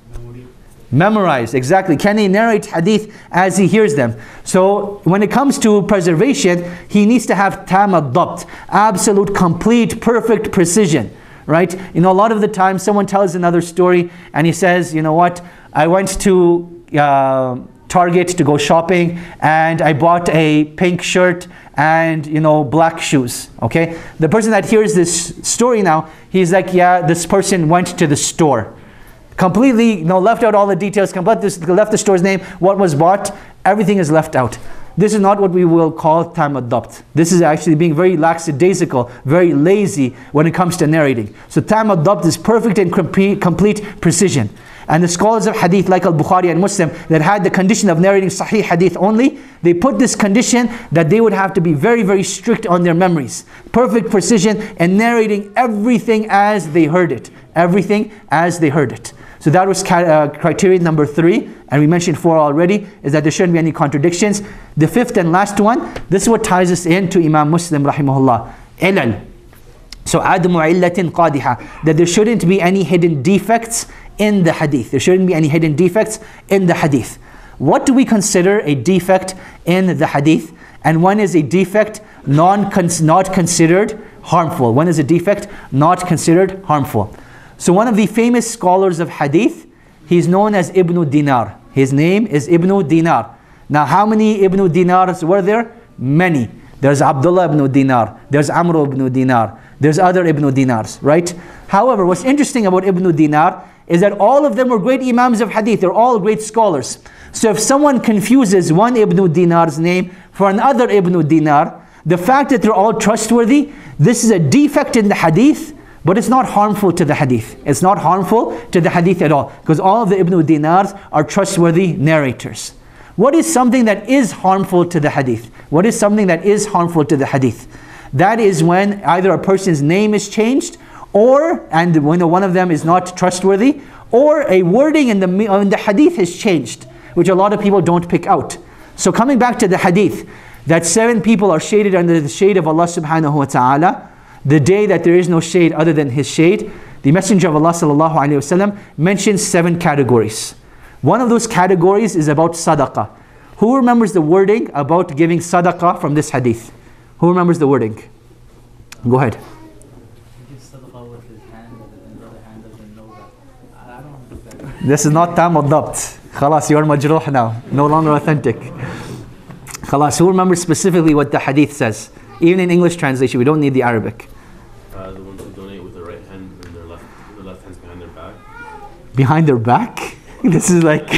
Memorize, exactly. Can he narrate hadith as he hears them? So when it comes to preservation, he needs to have tam ad-dabt, absolute, complete, perfect precision, right? You know, a lot of the time someone tells another story and he says, you know what, I went to Target to go shopping and I bought a pink shirt and, you know, black shoes, okay? The person that hears this story now, he's like, yeah, this person went to the store. Completely, you know, left out all the details, left the store's name, what was bought, everything is left out. This is not what we will call tam ad-dabt. This is actually being very lackadaisical, very lazy when it comes to narrating. So tam ad-dabt is perfect and complete precision. And the scholars of hadith like Al-Bukhari and Muslim that had the condition of narrating sahih hadith only, they put this condition that they would have to be very, very strict on their memories. Perfect precision and narrating everything as they heard it. Everything as they heard it. So that was criterion number 3, and we mentioned 4 already, is that there shouldn't be any contradictions. The 5th and last one, this is what ties us into Imam Muslim rahimahullah. Ilal. So adamu illatin qadiha, that there shouldn't be any hidden defects in the hadith. There shouldn't be any hidden defects in the hadith. What do we consider a defect in the hadith? And when is a defect not considered harmful? When is a defect not considered harmful? So one of the famous scholars of hadith, he's known as Ibn Dinar. His name is Ibn Dinar. Now how many Ibn Dinars were there? Many. There's Abdullah ibn Dinar. There's Amr ibn Dinar. There's other Ibn Dinars, right? However, what's interesting about Ibn Dinar is that all of them were great Imams of hadith. They're all great scholars. So if someone confuses one Ibn Dinar's name for another Ibn Dinar, the fact that they're all trustworthy, this is a defect in the hadith, but it's not harmful to the hadith. It's not harmful to the hadith at all, because all of the Ibn Dinars are trustworthy narrators. What is something that is harmful to the hadith? What is something that is harmful to the hadith? That is when either a person's name is changed, and when one of them is not trustworthy, or a wording in the hadith is changed, which a lot of people don't pick out. So coming back to the hadith, that 7 people are shaded under the shade of Allah subhanahu wa ta'ala, the day that there is no shade other than His shade, the Messenger of Allah sallallahu alaihi wasallam mentions 7 categories. One of those categories is about sadaqah. Who remembers the wording about giving sadaqah from this hadith? Who remembers the wording? Go ahead. This is not tam ad-dabt. Khalas, you're majruh now. No longer authentic. Khalas, who remembers specifically what the hadith says? Even in English translation, we don't need the Arabic. The ones who donate with their right hand and their left hand's behind their back. Behind their back? This is like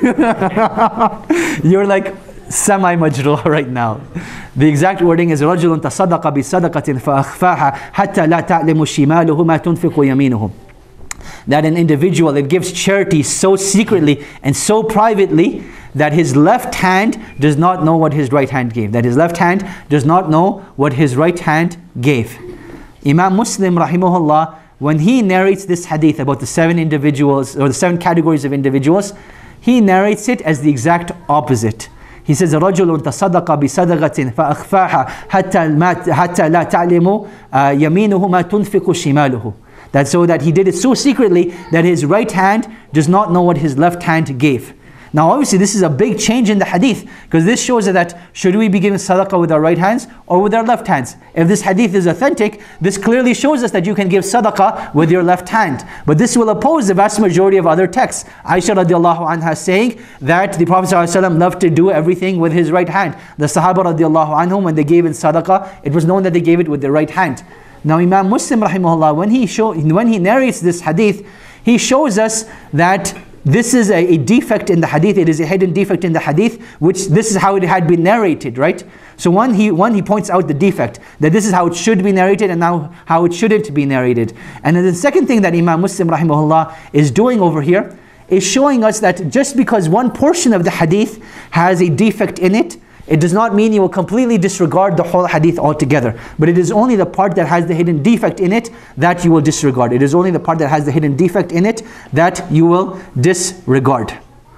you're like semi-majruh right now. The exact wording is رَجُلٌ تَصَدَّقَ بِصَدَقَةٍ فَأَخْفَاهَا حَتَّى لَا تَعْلَمُ شِمَالُهُ مَا تُنْفِقُ يَمِينُهُ. That an individual that gives charity so secretly and so privately that his left hand does not know what his right hand gave. That his left hand does not know what his right hand gave. Imam Muslim rahimahullah, when he narrates this hadith about the 7 individuals, or the 7 categories of individuals, he narrates it as the exact opposite. He says, رَجُلٌ تَصَدَّقَ بِصَدَقَةٍ فَأَخْفَاهَا حَتَّى لَا تَعْلِمُ يَمِينُهُ مَا تُنْفِقُ شِمَالُهُ. That so that he did it so secretly that his right hand does not know what his left hand gave. Now obviously this is a big change in the hadith, because this shows that should we be giving sadaqah with our right hands or with our left hands? If this hadith is authentic, this clearly shows us that you can give sadaqah with your left hand. But this will oppose the vast majority of other texts. Aisha radiallahu anha saying that the Prophet ﷺ loved to do everything with his right hand. The Sahaba radiallahu anhum, when they gave in sadaqah, it was known that they gave it with their right hand. Now Imam Muslim rahimahullah, when he narrates this hadith, he shows us that this is a defect in the hadith. It is a hidden defect in the hadith, which this is how it had been narrated, right? So he points out the defect, that this is how it should be narrated and now how it shouldn't be narrated. And then the second thing that Imam Muslim rahimahullah is doing over here is showing us that just because one portion of the hadith has a defect in it, it does not mean you will completely disregard the whole hadith altogether. But it is only the part that has the hidden defect in it that you will disregard. It is only the part that has the hidden defect in it that you will disregard.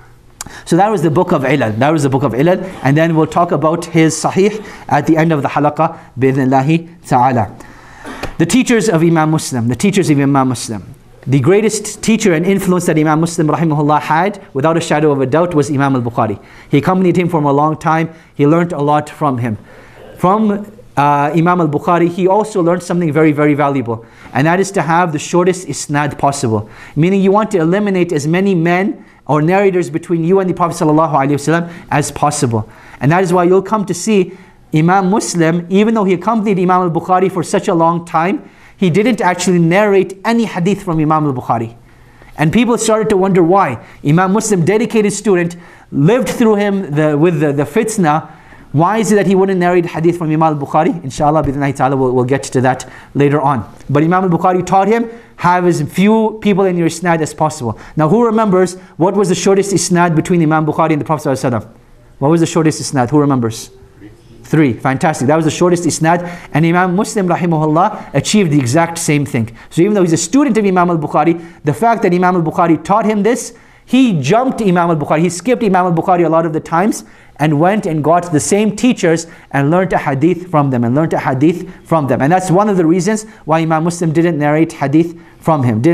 So that was the book of Ilal. That was the book of Ilal. And then we'll talk about his Sahih at the end of the halaqah, bi'idhnillahi ta'ala. The teachers of Imam Muslim. The teachers of Imam Muslim. The greatest teacher and influence that Imam Muslim rahimahullah had, without a shadow of a doubt, was Imam al-Bukhari. He accompanied him for a long time. He learned a lot from him. From Imam al-Bukhari, he also learned something very, very valuable. And that is to have the shortest isnad possible. Meaning you want to eliminate as many men or narrators between you and the Prophet ﷺ as possible. And that is why you'll come to see Imam Muslim, even though he accompanied Imam al-Bukhari for such a long time, he didn't actually narrate any hadith from Imam al-Bukhari. And people started to wonder why. Imam Muslim, dedicated student, lived through him with the fitna. Why is it that he wouldn't narrate hadith from Imam al-Bukhari? Inshallah, bidhnillahi ta'ala, we'll get to that later on. But Imam al-Bukhari taught him, have as few people in your isnad as possible. Now who remembers what was the shortest isnad between Imam Bukhari and the Prophet ﷺ? What was the shortest isnad? Who remembers? 3. Fantastic. That was the shortest isnad. And Imam Muslim rahimahullah achieved the exact same thing. So even though he's a student of Imam al-Bukhari, the fact that Imam al-Bukhari taught him this, he jumped Imam al-Bukhari. He skipped Imam al-Bukhari a lot of the times and went and got the same teachers and learned a hadith from them. And that's one of the reasons why Imam Muslim didn't narrate hadith from him.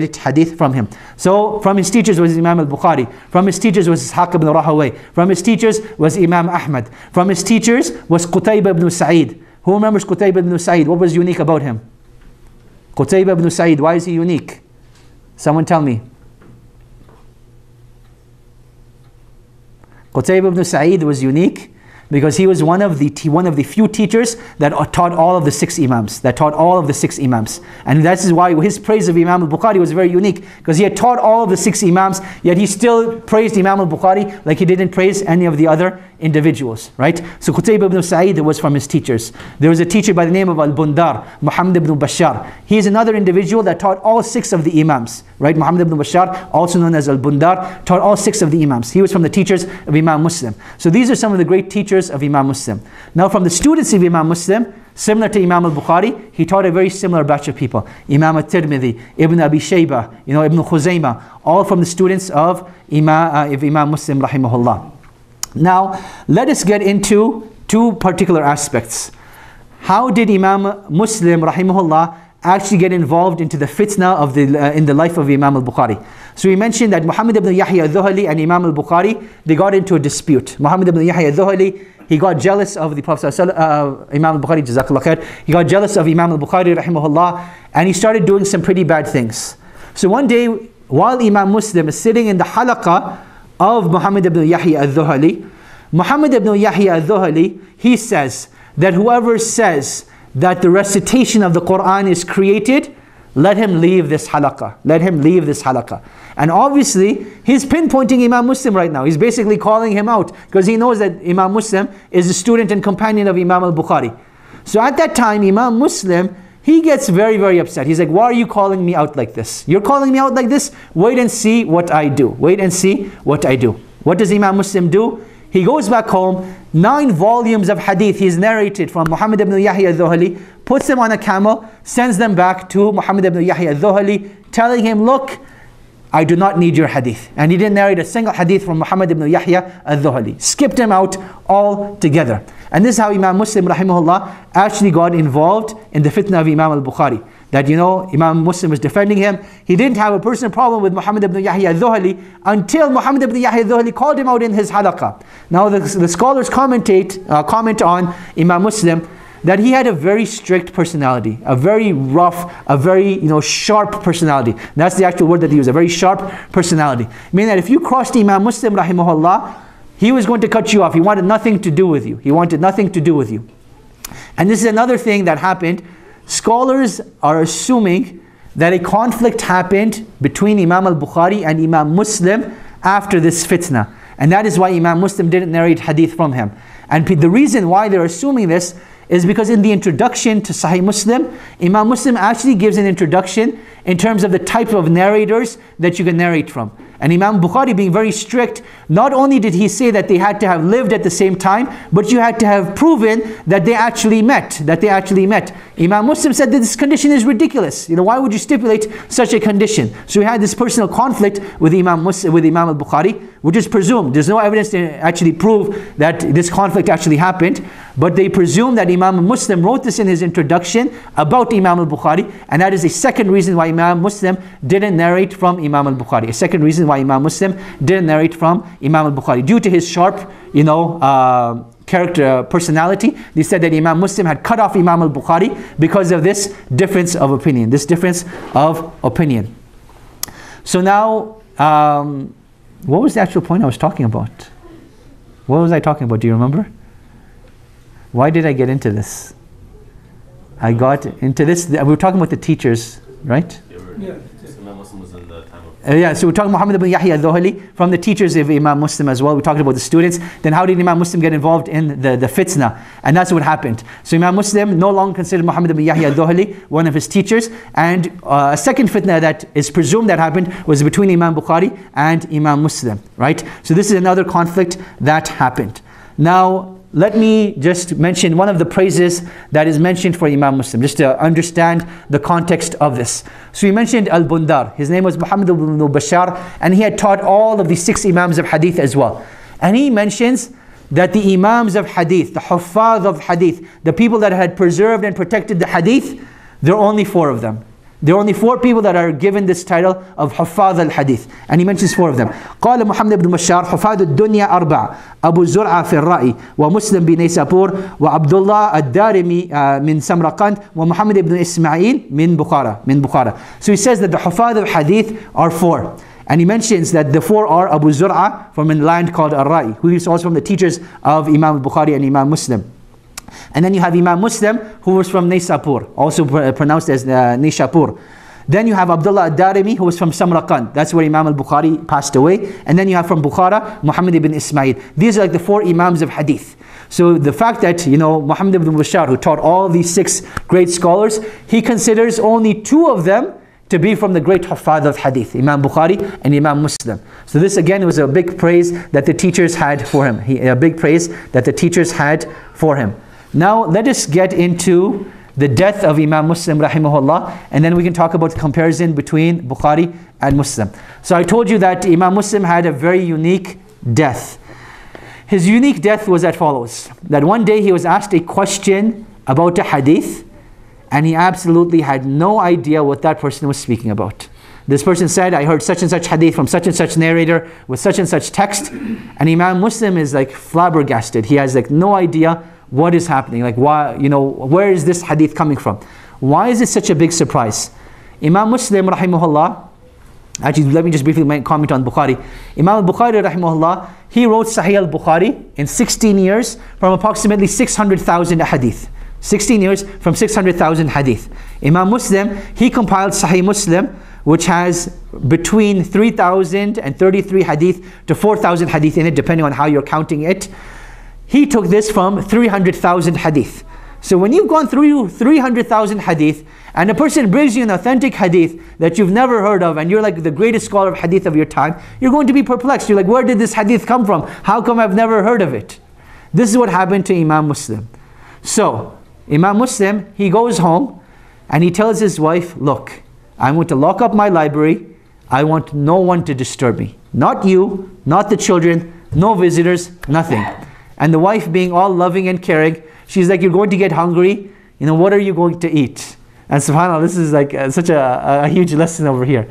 So from his teachers was Imam al-Bukhari. From his teachers was Ishaq ibn Rahaway. From his teachers was Imam Ahmad. From his teachers was Qutayba ibn Sa'id. Who remembers Qutayba ibn Sa'id? What was unique about him? Qutayba ibn Sa'id, why is he unique? Someone tell me. Qutayba ibn Sa'id was unique because he was one of the few teachers that taught all of the 6 Imams. And that is why his praise of Imam al-Bukhari was very unique, because he had taught all of the 6 Imams, yet he still praised Imam al-Bukhari like he didn't praise any of the other individuals, right? So Qutayba ibn Sa'id was from his teachers. There was a teacher by the name of Al-Bundar, Muhammad ibn Bashar. He is another individual that taught all 6 of the Imams, right? Muhammad ibn Bashar, also known as Al-Bundar, taught all 6 of the Imams. He was from the teachers of Imam Muslim. So these are some of the great teachers of Imam Muslim. Now from the students of Imam Muslim, similar to Imam al-Bukhari, he taught a very similar batch of people. Imam al-Tirmidhi, Ibn Abi Shaybah, Ibn Khuzaymah, all from the students of Imam Muslim rahimahullah. Now, let us get into 2 particular aspects. How did Imam Muslim rahimahullah actually get involved into the fitna in the life of Imam al-Bukhari? So we mentioned that Muhammad ibn Yahya al-Dhuhali and Imam al-Bukhari, they got into a dispute. Muhammad ibn Yahya al-Dhuhali, he got jealous of the Prophet Imam al-Bukhari, jazakallah khair. He got jealous of Imam al-Bukhari rahimahullah, and he started doing some pretty bad things. So one day, while Imam Muslim is sitting in the halaqah of Muhammad ibn Yahya al-Dhuhali, Muhammad ibn Yahya al-Dhuhali, he says that whoever says that the recitation of the Quran is created, let him leave this halaqah. And obviously, he's pinpointing Imam Muslim right now. He's basically calling him out because he knows that Imam Muslim is a student and companion of Imam al-Bukhari. So at that time, Imam Muslim, he gets very, very upset. He's like, why are you calling me out like this? You're calling me out like this? Wait and see what I do. What does Imam Muslim do? He goes back home, 9 volumes of hadith he's narrated from Muhammad ibn Yahya al-Dhuhali, puts them on a camel, sends them back to Muhammad ibn Yahya al-Dhuhali, telling him, look, I do not need your hadith. And he didn't narrate a single hadith from Muhammad ibn Yahya al-Dhuhali. Skipped him out altogether. And this is how Imam Muslim rahimahullah actually got involved in the fitna of Imam al-Bukhari. That Imam Muslim was defending him. He didn't have a personal problem with Muhammad ibn Yahya al-Dhuhali until Muhammad ibn Yahya al-Dhuhali called him out in his halaqah. Now the scholars comment on Imam Muslim that he had a very strict personality, a very rough, a very sharp personality. That's the actual word that he used, a very sharp personality. Meaning that if you crossed Imam Muslim rahimahullah, he was going to cut you off. He wanted nothing to do with you. And this is another thing that happened scholars are assuming that a conflict happened between Imam al-Bukhari and Imam Muslim after this fitna. And that is why Imam Muslim didn't narrate hadith from him. And the reason why they're assuming this is because in the introduction to Sahih Muslim, Imam Muslim actually gives an introduction in terms of the type of narrators that you can narrate from. And Imam Bukhari, being very strict, not only did he say that they had to have lived at the same time, but you had to have proven that they actually met, Imam Muslim said that this condition is ridiculous. Why would you stipulate such a condition? So he had this personal conflict with Imam al-Bukhari, which is presumed. There's no evidence to actually prove that this conflict actually happened, but they presume that Imam Muslim wrote this in his introduction about Imam al-Bukhari, and that is a second reason why Imam Muslim didn't narrate from Imam al-Bukhari. A second reason why Imam Muslim didn't narrate from Imam al-Bukhari. Due to his sharp, personality, they said that Imam Muslim had cut off Imam al-Bukhari because of this difference of opinion. So now, what was the actual point I was talking about? What was I talking about? Do you remember? Why did I get into this? I got into this, we were talking about the teachers, right? Yeah. Imam Muslim was in the time of so we're talking Muhammad ibn Yahya al-Dhuhli from the teachers of Imam Muslim as well. We talked about the students. Then how did Imam Muslim get involved in the fitna? And that's what happened. So Imam Muslim no longer considered Muhammad ibn Yahya al-Dhuhli one of his teachers. And a second fitna that is presumed that happened was between Imam Bukhari and Imam Muslim, right? So this is another conflict that happened. Now, let me just mention one of the praises that is mentioned for Imam Muslim, just to understand the context of this. So we mentioned Al-Bundar. His name was Muhammad ibn Bashar, and he had taught all of the 6 Imams of Hadith as well. And he mentions that the Imams of Hadith, the Huffaz of Hadith, the people that had preserved and protected the Hadith, there are only 4 of them. There are only 4 people that are given this title of Huffaz al-Hadith. And he mentions 4 of them. قال محمد بن بشار حفاظ الدنيا أربعة أبو زرعة في الرأي ومسلم بن نيسابور وعبد الله الدارمي من سمرقند ومحمد بن إسماعيل من بخارى. So he says that the Huffaz al-Hadith are 4. And he mentions that the 4 are Abu Zur'a from a land called Ar-Ra'i, who is also from the teachers of Imam al-Bukhari and Imam Muslim. And then you have Imam Muslim, who was from Naysapur, also pronounced as Nishapur. Then you have Abdullah ad-Darimi, who was from Samarkand. That's where Imam al-Bukhari passed away. And then you have from Bukhara, Muhammad ibn Ismail. These are like the 4 Imams of Hadith. So the fact that, Muhammad ibn Bashar, who taught all these 6 great scholars, he considers only 2 of them to be from the great Huffaz of Hadith, Imam Bukhari and Imam Muslim. So this again was a big praise that the teachers had for him. Now let us get into the death of Imam Muslim rahimahullah, and then we can talk about the comparison between Bukhari and Muslim. So I told you that Imam Muslim had a very unique death. His unique death was as follows: that one day he was asked a question about a hadith, and he absolutely had no idea what that person was speaking about. This person said, I heard such and such hadith from such and such narrator with such and such text, and Imam Muslim is like flabbergasted. He has like no idea what is happening, like why, where is this hadith coming from? Why is it such a big surprise? Imam Muslim rahimahullah, actually let me just briefly comment on Bukhari. Imam al-Bukhari rahimahullah, he wrote Sahih al-Bukhari in 16 years from approximately 600,000 hadith. 16 years from 600,000 hadith. Imam Muslim, he compiled Sahih Muslim, which has between 3,000 and 33 hadith to 4,000 hadith in it, depending on how you're counting it. He took this from 300,000 hadith. So when you've gone through 300,000 hadith, and a person brings you an authentic hadith that you've never heard of, and you're like the greatest scholar of hadith of your time, you're going to be perplexed. You're like, where did this hadith come from? How come I've never heard of it? This is what happened to Imam Muslim. So, Imam Muslim, he goes home, and he tells his wife, look, I'm going to lock up my library. I want no one to disturb me. Not you, not the children, no visitors, nothing. And the wife, being all loving and caring, she's like, you're going to get hungry, what are you going to eat? And subhanAllah, this is like such a huge lesson over here.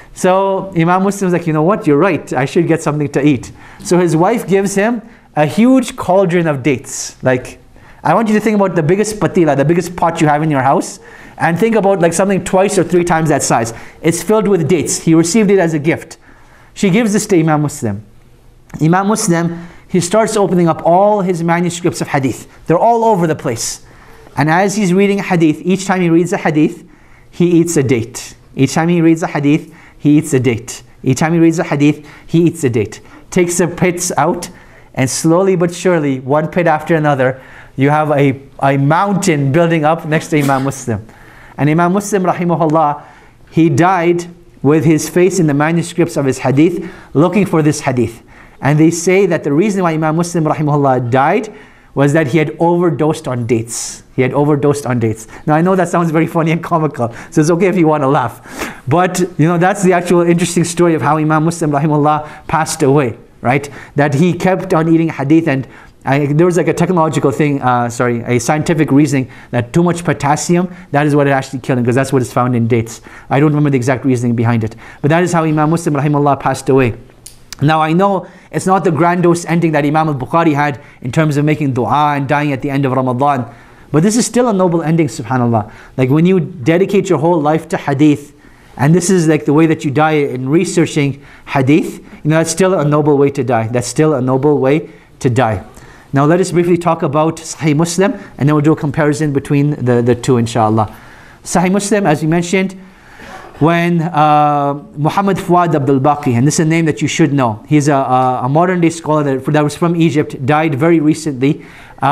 So Imam Muslim was like, you know what, you're right, I should get something to eat. So his wife gives him a huge cauldron of dates. Like, I want you to think about the biggest patila, the biggest pot you have in your house, and think about like something 2 or 3 times that size. It's filled with dates. He received it as a gift. She gives this to Imam Muslim. Imam Muslim, he starts opening up all his manuscripts of hadith. They're all over the place. And as he's reading a hadith, each time he reads a hadith, he eats a date. Each time he reads a hadith, he eats a date. Each time he reads a hadith, he eats a date. Takes the pits out, and slowly but surely, one pit after another, you have a mountain building up next to Imam Muslim. And Imam Muslim, rahimahullah, he died with his face in the manuscripts of his hadith, looking for this hadith. And they say that the reason why Imam Muslim, rahimahullah, died was that he had overdosed on dates. He had overdosed on dates. Now I know that sounds very funny and comical, so it's okay if you want to laugh. But that's the actual interesting story of how Imam Muslim, rahimahullah, passed away, right? That he kept on eating hadith, and there was like a technological thing, a scientific reasoning that too much potassium, that is what it actually killed him, because that's what is found in dates. I don't remember the exact reasoning behind it. But that is how Imam Muslim, rahimahullah, passed away. Now I know it's not the grandiose ending that Imam al-Bukhari had in terms of making dua and dying at the end of Ramadan. But this is still a noble ending, subhanAllah. Like when you dedicate your whole life to hadith, and this is like the way that you die in researching hadith, that's still a noble way to die. That's still a noble way to die. Now let us briefly talk about Sahih Muslim, and then we'll do a comparison between the two, inshallah. Sahih Muslim, as we mentioned, when Muhammad Fuad Abdul Baqi, and this is a name that you should know, he's a modern day scholar that was from Egypt, died very recently.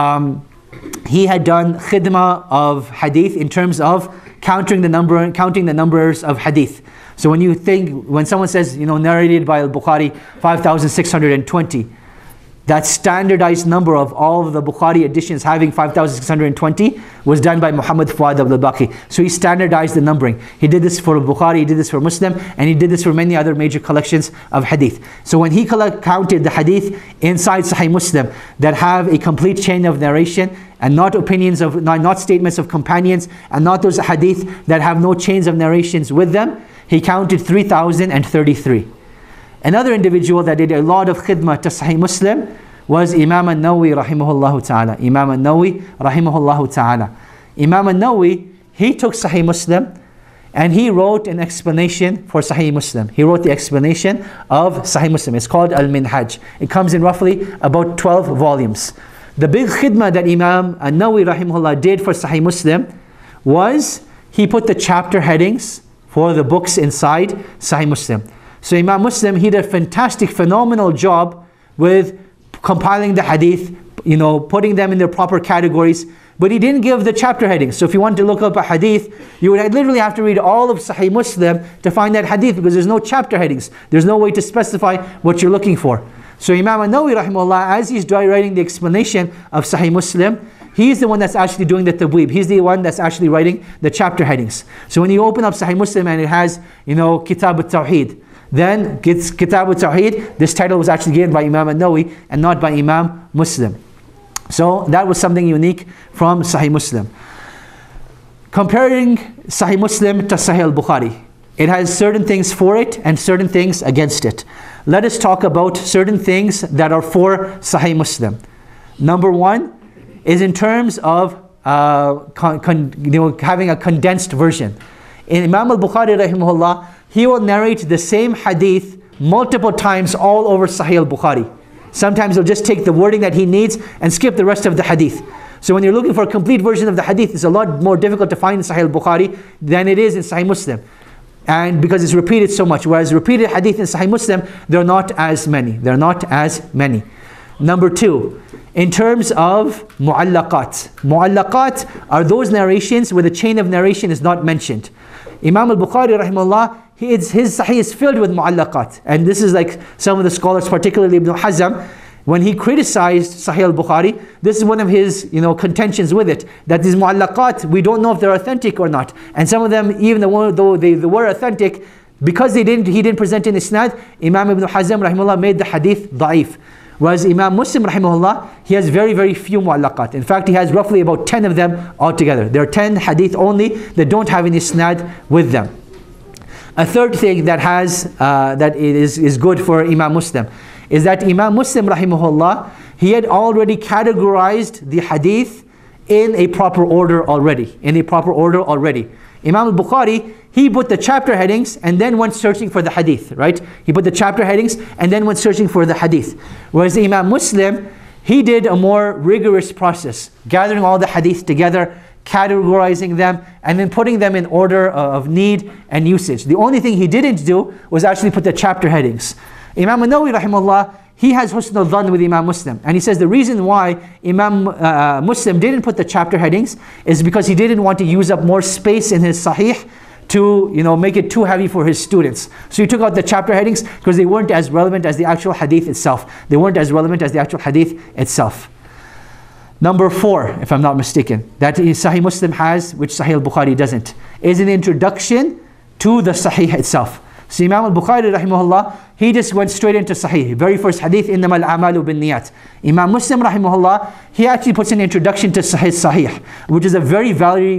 He had done khidmah of hadith in terms of counting the numbers of hadith. So when someone says, narrated by Al-Bukhari 5,620, that standardized number of all of the Bukhari editions having 5,620 was done by Muhammad Fuad al-Baqi. So he standardized the numbering. He did this for Bukhari, he did this for Muslim, and he did this for many other major collections of hadith. So when he counted the hadith inside Sahih Muslim that have a complete chain of narration, and not not statements of companions, and not those hadith that have no chains of narrations with them, he counted 3,033. Another individual that did a lot of khidmah to Sahih Muslim was Imam al-Nawawi rahimahullah ta'ala. Imam al-Nawawi rahimahullah ta'ala. Imam al-Nawawi, he took Sahih Muslim and he wrote an explanation for Sahih Muslim. He wrote the explanation of Sahih Muslim. It's called Al-Minhaj. It comes in roughly about 12 volumes. The big khidmah that Imam al-Nawawi rahimahullah did for Sahih Muslim was he put the chapter headings for the books inside Sahih Muslim. So Imam Muslim, he did a fantastic, phenomenal job with compiling the hadith, putting them in their proper categories, but he didn't give the chapter headings. So if you want to look up a hadith, you would literally have to read all of Sahih Muslim to find that hadith, because there's no chapter headings. There's no way to specify what you're looking for. So Imam al-Nawawi rahimahullah, as he's writing the explanation of Sahih Muslim, he's the one that's actually doing the tabweeb. He's the one that's actually writing the chapter headings. So when you open up Sahih Muslim and it has, Kitab al-Tawheed, then it's Kitab al-Tawheed. This title was actually given by Imam al-Nawawi and not by Imam Muslim. So that was something unique from Sahih Muslim. Comparing Sahih Muslim to Sahih al-Bukhari, it has certain things for it and certain things against it. Let us talk about certain things that are for Sahih Muslim. Number one is in terms of having a condensed version. In Imam al-Bukhari rahimahullah, he will narrate the same hadith multiple times all over Sahih al-Bukhari. Sometimes he'll just take the wording that he needs and skip the rest of the hadith. So when you're looking for a complete version of the hadith, it's a lot more difficult to find in Sahih al-Bukhari than it is in Sahih Muslim. And because it's repeated so much. Whereas repeated hadith in Sahih Muslim, they're not as many. They're not as many. Number two, in terms of mu'allaqat. Mu'allaqat are those narrations where the chain of narration is not mentioned. Imam al-Bukhari rahimahullah, his Sahih is filled with mu'allaqat. And this is like some of the scholars, particularly Ibn Hazm, when he criticized Sahih al-Bukhari, this is one of his contentions with it, that these mu'allaqat, we don't know if they're authentic or not. And some of them, even though they were authentic, because he didn't present in isnad, Imam Ibn Hazm rahimahullah made the hadith da'if. Whereas Imam Muslim rahimahullah, he has very, very few mu'allaqat. In fact, he has roughly about 10 of them altogether. There are 10 hadith only that don't have any isnad with them. A third thing that is good for Imam Muslim is that Imam Muslim rahimahullah, he had already categorized the hadith in a proper order already. Imam al-Bukhari, he put the chapter headings and then went searching for the hadith, right? He put the chapter headings and then went searching for the hadith. Whereas Imam Muslim, he did a more rigorous process, gathering all the hadith together, categorizing them, and then putting them in order of need and usage. The only thing he didn't do was actually put the chapter headings. Imam Nawawi rahimahullah, he has husn al-dhan with Imam Muslim, and he says the reason why Imam Muslim didn't put the chapter headings is because he didn't want to use up more space in his Sahih to make it too heavy for his students. So he took out the chapter headings because they weren't as relevant as the actual hadith itself. They weren't as relevant as the actual hadith itself. Number 4, if I'm not mistaken, that Sahih Muslim has, which Sahih al-Bukhari doesn't, is an introduction to the Sahih itself. So Imam al-Bukhari rahimahullah, he just went straight into Sahih. Very first hadith, إِنَّمَا الْأَعْمَالُ بِالنِّيَّاتِ. Imam Muslim rahimahullah, he actually puts an introduction to Sahih, which is a very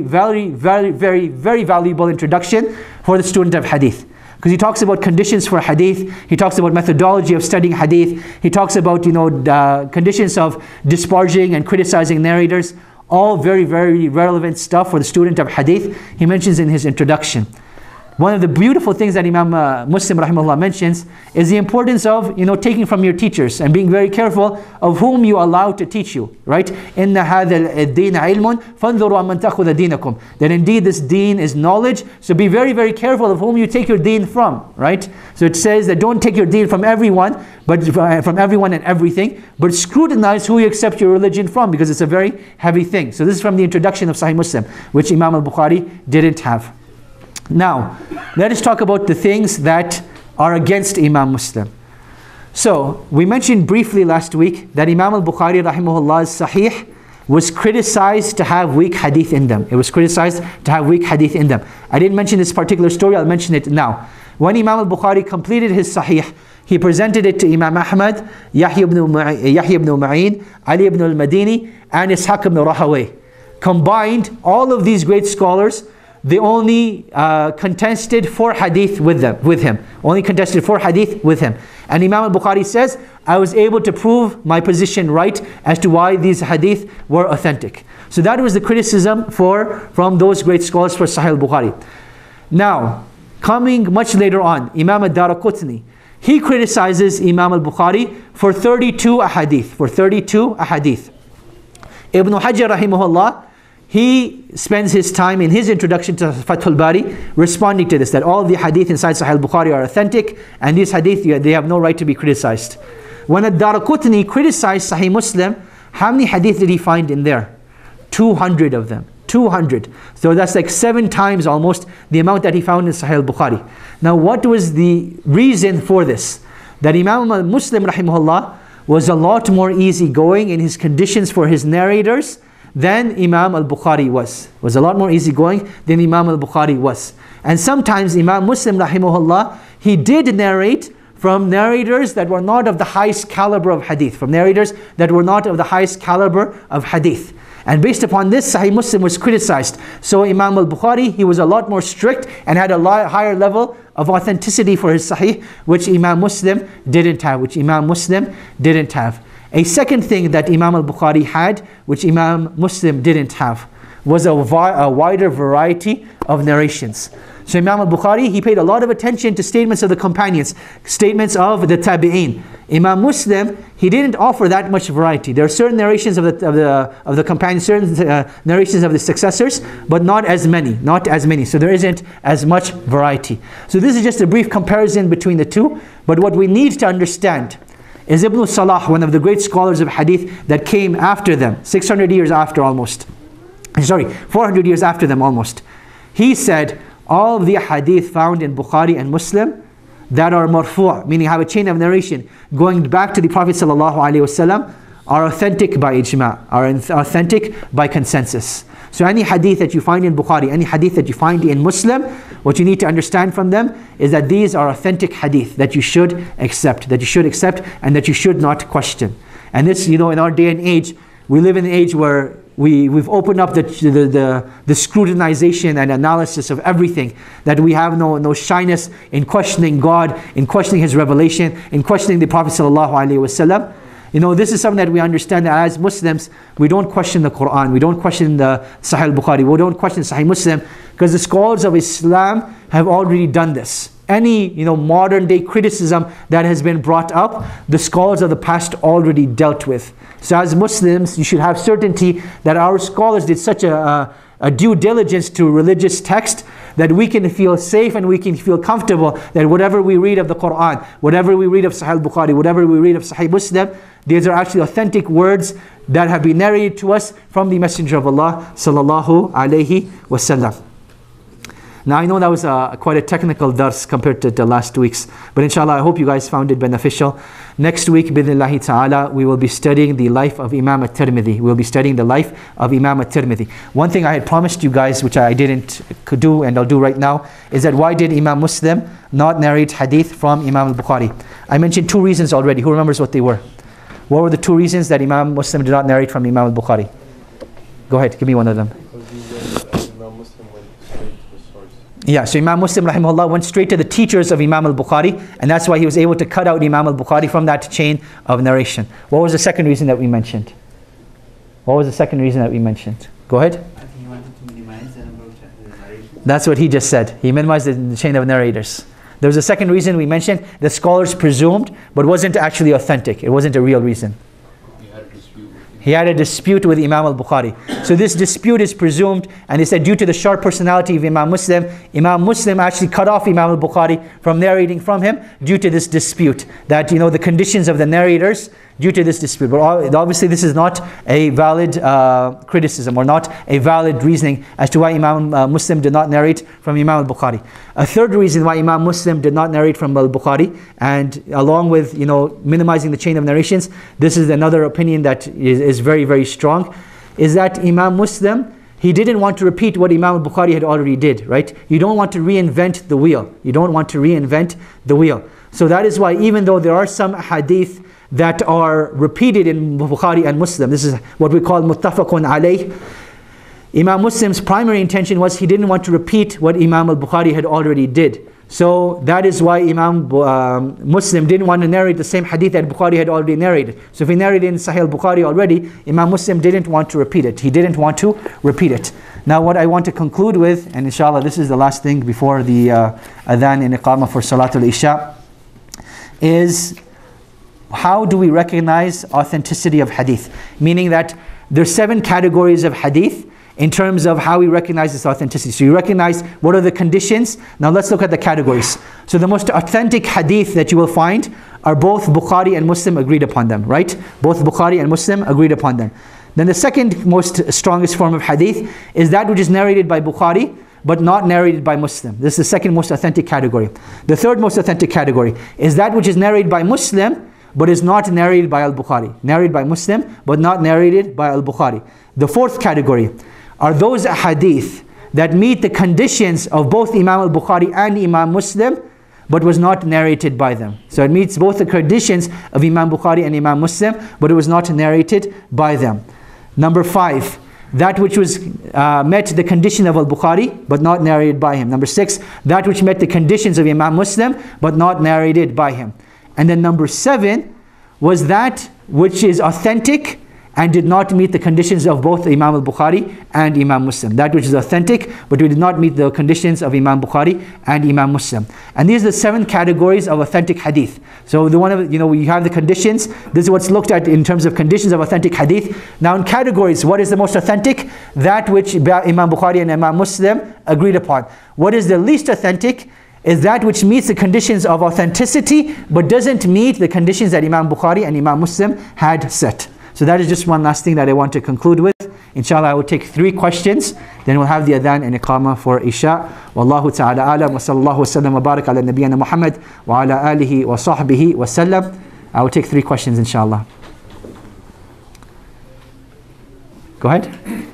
valuable introduction for the student of hadith. Because he talks about conditions for hadith, he talks about methodology of studying hadith, he talks about conditions of disparaging and criticizing narrators, all very relevant stuff for the student of hadith. He mentions in his introduction. One of the beautiful things that Imam Muslim rahimahullah mentions is the importance of taking from your teachers and being very careful of whom you allow to teach you, right? إِنَّ هَذَا الدِّينَ عِلْمٌ فَانْظُرُوا مَنْ تَأْخُذَ دِينَكُمْ. That indeed this deen is knowledge, so be very careful of whom you take your deen from, right? So it says that don't take your deen from everyone, but from everyone and everything, but scrutinize who you accept your religion from, because it's a very heavy thing. So this is from the introduction of Sahih Muslim, which Imam al-Bukhari didn't have. Now, let us talk about the things that are against Imam Muslim. So, we mentioned briefly last week that Imam al-Bukhari rahimahullah's Sahih was criticized to have weak hadith in them. It was criticized to have weak hadith in them. I didn't mention this particular story, I'll mention it now. When Imam al-Bukhari completed his Sahih, he presented it to Imam Ahmad, Yahya ibn Ma'in, Ali ibn al-Madini, and Ishaq ibn Rahawayh. Combined, all of these great scholars, they only contested 4 hadith with him. Only contested 4 hadith with him. And Imam al-Bukhari says, I was able to prove my position right as to why these hadith were authentic. So that was the criticism from those great scholars for Sahih al-Bukhari. Now, coming much later on, Imam ad-Daraqutni, he criticizes Imam al-Bukhari for 32 ahadith. Ibn Hajar rahimahullah, he spends his time in his introduction to Fathul Bari responding to this, that all the hadith inside Sahih al-Bukhari are authentic, and these hadith, they have no right to be criticized. When ad-Daraqutni criticized Sahih Muslim, how many hadith did he find in there? 200 of them. 200. So that's like 7 times almost the amount that he found in Sahih al-Bukhari. Now what was the reason for this? That Imam Muslim rahimahullah was a lot more easygoing in his conditions for his narrators than Imam al-Bukhari was. Was a lot more easygoing than Imam al-Bukhari was. And sometimes Imam Muslim rahimahullah, he did narrate from narrators that were not of the highest caliber of hadith, from narrators that were not of the highest caliber of hadith. And based upon this, Sahih Muslim was criticized. So Imam al-Bukhari, he was a lot more strict and had a higher level of authenticity for his Sahih, which Imam Muslim didn't have. A second thing that Imam al-Bukhari had, which Imam Muslim didn't have, was a wider variety of narrations. So Imam al-Bukhari, he paid a lot of attention to statements of the companions, statements of the tabi'een. Imam Muslim, he didn't offer that much variety. There are certain narrations of the companions, certain narrations of the successors, but not as many. So there isn't as much variety. So this is just a brief comparison between the two. But what we need to understand is Ibn Salah, one of the great scholars of hadith that came after them, 400 years after them almost. He said, all of the hadith found in Bukhari and Muslim that are marfu', meaning have a chain of narration going back to the Prophet ﷺ, are authentic by ijma', are authentic by consensus. So any hadith that you find in Bukhari, any hadith that you find in Muslim, what you need to understand from them is that these are authentic hadith that you should accept, and that you should not question. And this, in our day and age, we live in an age where we've opened up the scrutinization and analysis of everything, that we have no shyness in questioning God, in questioning His revelation, in questioning the Prophet ﷺ. This is something that we understand, that as Muslims, we don't question the Quran, we don't question the Sahih al-Bukhari, we don't question Sahih Muslim, because the scholars of Islam have already done this. Any modern day criticism that has been brought up, the scholars of the past already dealt with. So as Muslims, you should have certainty that our scholars did such a a due diligence to religious text, that we can feel safe and we can feel comfortable that whatever we read of the Quran, whatever we read of Sahih Bukhari, whatever we read of Sahih Muslim, these are actually authentic words that have been narrated to us from the Messenger of Allah sallallahu alaihi wasallam. Now I know that was quite a technical dars compared to the last week's, but inshallah I hope you guys found it beneficial. Next week, bidhnillahi ta'ala, we will be studying the life of Imam at-Tirmidhi. We will be studying the life of Imam at-Tirmidhi. One thing I had promised you guys, which I didn't do and I'll do right now, is that why did Imam Muslim not narrate hadith from Imam al-Bukhari? I mentioned 2 reasons already. Who remembers what they were? What were the 2 reasons that Imam Muslim did not narrate from Imam al-Bukhari? Go ahead, give me one of them. Yeah, so Imam Muslim rahimahullah went straight to the teachers of Imam al-Bukhari, and that's why he was able to cut out Imam al-Bukhari from that chain of narration. What was the second reason that we mentioned? What was the second reason that we mentioned? Go ahead. I think he wanted to minimize the number of narrations. That's what he just said. He minimized the chain of narrators. There was a second reason we mentioned that scholars presumed, but wasn't actually authentic. It wasn't a real reason. He had a dispute with Imam al-Bukhari. So this dispute is presumed, and he said due to the sharp personality of Imam Muslim actually cut off Imam al-Bukhari from narrating from him due to this dispute. That, the conditions of the narrators due to this dispute. But obviously this is not a valid criticism or not a valid reasoning as to why Imam Muslim did not narrate from Imam al-Bukhari. A third reason why Imam Muslim did not narrate from al-Bukhari, and along with minimizing the chain of narrations, this is another opinion that is very, very strong, is that Imam Muslim, he didn't want to repeat what Imam al-Bukhari had already did, right? You don't want to reinvent the wheel. You don't want to reinvent the wheel. So that is why, even though there are some hadith that are repeated in Bukhari and Muslim, this is what we call muttafaqun alayh, Imam Muslim's primary intention was he didn't want to repeat what Imam al-Bukhari had already did. So that is why Imam Muslim didn't want to narrate the same hadith that Bukhari had already narrated. So if he narrated in Sahih al-Bukhari already, Imam Muslim didn't want to repeat it. He didn't want to repeat it. Now what I want to conclude with, and inshallah this is the last thing before the adhan and iqamah for Salatul Isha, is how do we recognize authenticity of hadith? Meaning that there's 7 categories of hadith in terms of how we recognize this authenticity. So you recognize what are the conditions. Now let's look at the categories. So the most authentic hadith that you will find are both Bukhari and Muslim agreed upon them, right? Both Bukhari and Muslim agreed upon them. Then the second most strongest form of hadith is that which is narrated by Bukhari but not narrated by Muslim. This is the second most authentic category. The third most authentic category is that which is narrated by Muslim but is not narrated by al-Bukhari. Narrated by Muslim but not narrated by al-Bukhari. The fourth category are those hadith that meet the conditions of both Imam al-Bukhari and Imam Muslim but was not narrated by them. So it meets both the conditions of Imam Bukhari and Imam Muslim but it was not narrated by them. Number 5, that which was met the condition of al-Bukhari but not narrated by him. Number 6, that which met the conditions of Imam Muslim but not narrated by him. And then number 7 was that which is authentic and did not meet the conditions of both Imam al-Bukhari and Imam Muslim. That which is authentic, but we did not meet the conditions of Imam Bukhari and Imam Muslim. And these are the 7 categories of authentic hadith. So the one of, we have the conditions. This is what's looked at in terms of conditions of authentic hadith. Now in categories, what is the most authentic? That which Imam Bukhari and Imam Muslim agreed upon. What is the least authentic? Is that which meets the conditions of authenticity, but doesn't meet the conditions that Imam Bukhari and Imam Muslim had set. So that is just one last thing that I want to conclude with. Inshallah, I will take 3 questions. Then we'll have the adhan and iqamah for Isha. Wallahu ta'ala alam wa sallallahu wa sallam wa barak ala nabiyyina Muhammad wa ala alihi wa sahbihi wa sallam. I will take 3 questions inshallah. Go ahead.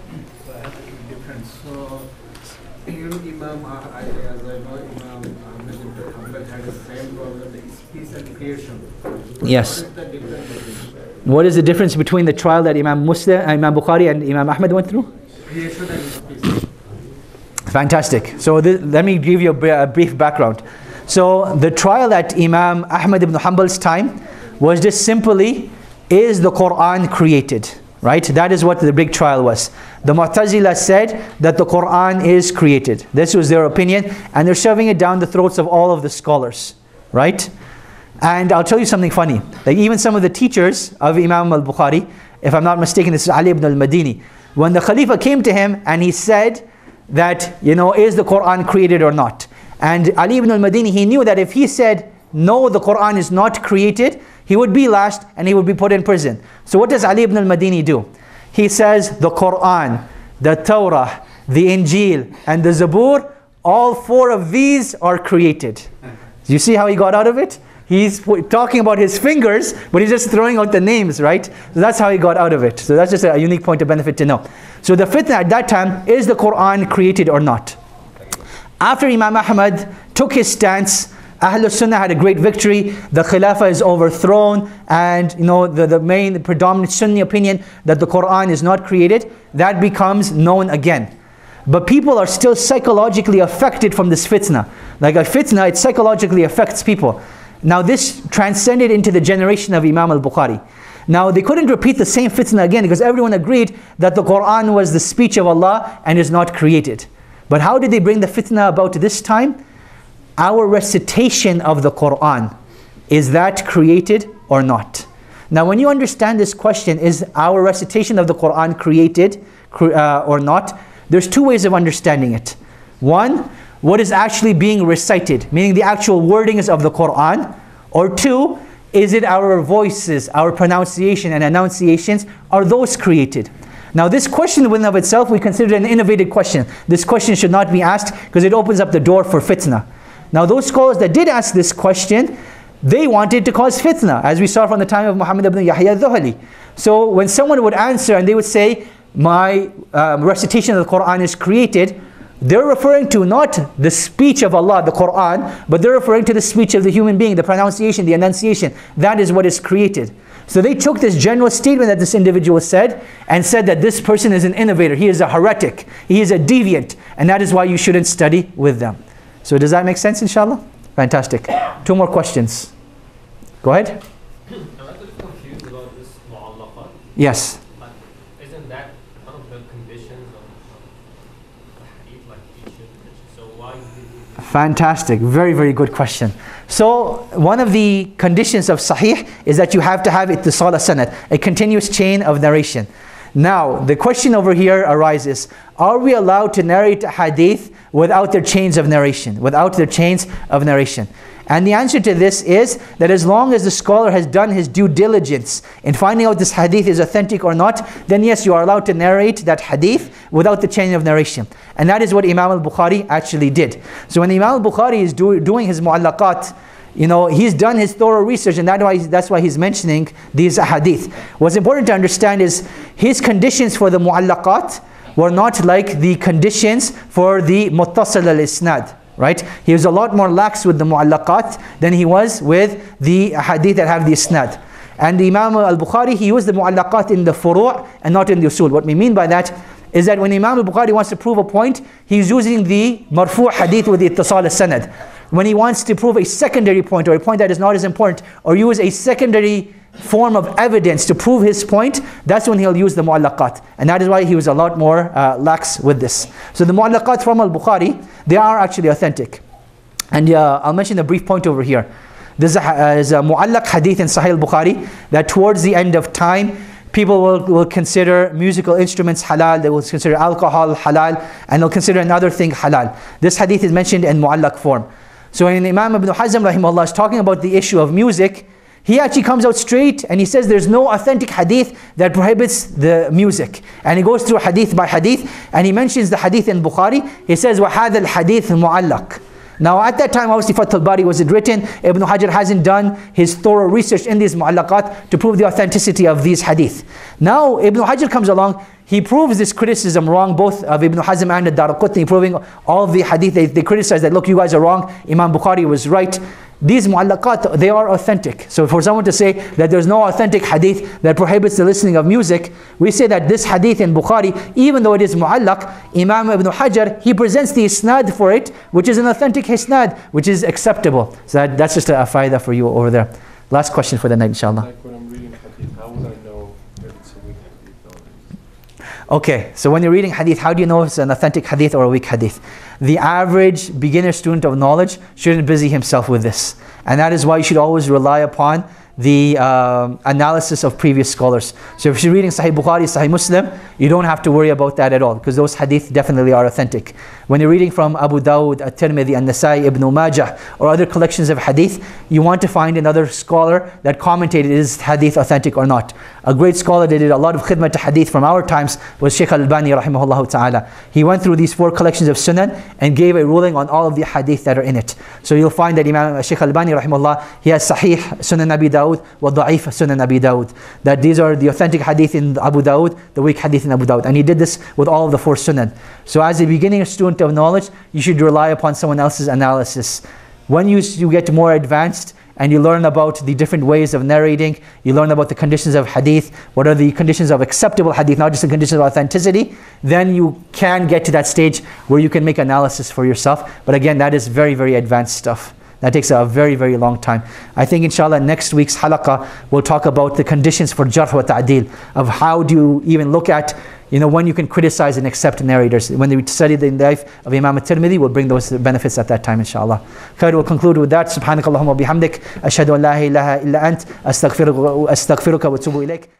So, Imam, as I know, Imam Ahmad ibn Hanbal had the same problem, the speech and creation. Yes. What is the difference? What is the difference between the trial that Imam Bukhari and Imam Ahmad went through? Creation and speech. Fantastic. So let me give you a brief background. So the trial at Imam Ahmad ibn Hanbal's time was just simply, is the Quran created? Right? That is what the big trial was. The Mu'tazila said that the Quran is created. This was their opinion, and they're shoving it down the throats of all of the scholars. Right? And I'll tell you something funny. Like even some of the teachers of Imam al-Bukhari, if I'm not mistaken, this is Ali ibn al-Madini. when the Khalifa came to him and he said that, you know, is the Quran created or not? And Ali ibn al-Madini, he knew that if he said, no, the Quran is not created, he would be lashed and he would be put in prison. So what does Ali ibn al-Madini do? He says, the Quran, the Torah, the Injil, and the Zabur, all four of these are created. You see how he got out of it? He's talking about his fingers, but he's just throwing out the names, right? So that's how he got out of it. So that's just a unique point of benefit to know. So the fitna at that time, is the Quran created or not? After Imam Ahmad took his stance, Ahlul Sunnah had a great victory. The Khilafah is overthrown, and you know the predominant Sunni opinion that the Quran is not created, that becomes known again. But people are still psychologically affected from this fitna. Like a fitna, it psychologically affects people. Now this transcended into the generation of Imam al-Bukhari. Now they couldn't repeat the same fitna again because everyone agreed that the Quran was the speech of Allah and is not created. But how did they bring the fitna about this time? Our recitation of the Quran, is that created or not? Now when you understand this question, is our recitation of the Quran created or not? There's two ways of understanding it. One, what is actually being recited, meaning the actual wordings of the Quran. Or two, is it our voices, our pronunciation and enunciations, are those created? Now this question within of itself, we consider an innovative question. This question should not be asked because it opens up the door for fitna. Now those scholars that did ask this question, they wanted to cause fitna, as we saw from the time of Muhammad ibn Yahya al-Dhuhali. So when someone would answer and they would say, my recitation of the Quran is created, they're referring to not the speech of Allah, the Quran, but they're referring to the speech of the human being, the pronunciation, the enunciation. That is what is created. So they took this general statement that this individual said and said that this person is an innovator, he is a heretic, he is a deviant, and that is why you shouldn't study with them. So does that make sense, inshallah? Fantastic. Two more questions. Go ahead. I'm a little confused about this mu'allaqat. Yes. Isn't that one of the conditions of the hadith, like teaching? So why did Fantastic. Very, very good question. So one of the conditions of sahih is that you have to have ittisal sanad, a continuous chain of narration. Now, the question over here arises, are we allowed to narrate a hadith without their chains of narration? Without their chains of narration? And the answer to this is that as long as the scholar has done his due diligence in finding out this hadith is authentic or not, then yes, you are allowed to narrate that hadith without the chain of narration. And that is what Imam al-Bukhari actually did. So when Imam al-Bukhari is doing his mu'allaqat, you know, he's done his thorough research, and that's why he's mentioning these hadith. What's important to understand is his conditions for the mu'allaqat were not like the conditions for the muttasil al-isnad. Right? He was a lot more lax with the mu'allaqat than he was with the hadith that have the isnad. And the Imam al-Bukhari, he used the mu'allaqat in the furu' and not in the usul. What we mean by that is that when Imam al-Bukhari wants to prove a point, he's using the marfu' hadith with the ittisal al-sanad. When he wants to prove a secondary point or a point that is not as important, or use a secondary form of evidence to prove his point, that's when he'll use the mu'allaqat. And that is why he was a lot more lax with this. So the mu'allaqat from al-Bukhari, they are actually authentic. And I'll mention a brief point over here. There's a mu'allaq hadith in Sahih al-Bukhari that towards the end of time, people will consider musical instruments halal, they will consider alcohol halal, and they'll consider another thing halal. This hadith is mentioned in mu'allaq form. So when Imam Ibn Hazm rahimahullah is talking about the issue of music, he actually comes out straight and he says there's no authentic hadith that prohibits the music. And he goes through hadith by hadith and he mentions the hadith in Bukhari. He says, وَهَذَا الْحَدِيث مُعَلَّقٌ. Now at that time, obviously Fath al-Bari wasn't written. Ibn Hajar hasn't done his thorough research in these mu'allaqat to prove the authenticity of these hadith. Now Ibn Hajar comes along, he proves this criticism wrong, both of Ibn Hazm and Ad-Daraqutni, proving all of the hadith, they criticize that, look, you guys are wrong, Imam Bukhari was right. These mu'allaqat, they are authentic. So for someone to say that there's no authentic hadith that prohibits the listening of music, we say that this hadith in Bukhari, even though it is mu'allaq, Imam Ibn Hajar, he presents the isnad for it, which is an authentic isnad, which is acceptable. So that's just a faidah for you over there. Last question for the night, inshallah. Like when I'm reading hadith, how would I know if it's a weak hadith? Okay, so when you're reading hadith, how do you know if it's an authentic hadith or a weak hadith? The average beginner student of knowledge shouldn't busy himself with this. And that is why you should always rely upon the analysis of previous scholars. So if you're reading Sahih Bukhari, Sahih Muslim, you don't have to worry about that at all, because those hadith definitely are authentic. When you're reading from Abu Dawud, At-Tirmidhi, An-Nasai, Ibn Majah, or other collections of hadith, you want to find another scholar that commentated, is hadith authentic or not. A great scholar that did a lot of khidmah to hadith from our times was Shaykh Al-Albani rahimahullah ta'ala. He went through these 4 collections of sunan and gave a ruling on all of the hadith that are in it. So you'll find that Imam Shaykh Al-Albani rahimahullah, he has Sahih Sunan Abi Dawud wa Da'if Sunan Abi Dawud. That these are the authentic hadith in Abu Dawud, the weak hadith in Abu Dawud. And he did this with all of the 4 sunan. So as a beginning student of knowledge, you should rely upon someone else's analysis. When you get more advanced and you learn about the different ways of narrating, you learn about the conditions of hadith, what are the conditions of acceptable hadith, not just the conditions of authenticity, then you can get to that stage where you can make analysis for yourself. But again, that is very, very advanced stuff. That takes a very, very long time. I think inshallah next week's halaqah we'll talk about the conditions for jarh wa ta'dil, of how do you even look at, when you can criticize and accept narrators. When we study the life of Imam At-Tirmidhi, we'll bring those benefits at that time inshallah. Khair, we'll conclude with that. Subhanakallahumma bihamdik, ashhadu an la ilaha illa ant, astaghfiruka wa atubu ilayk.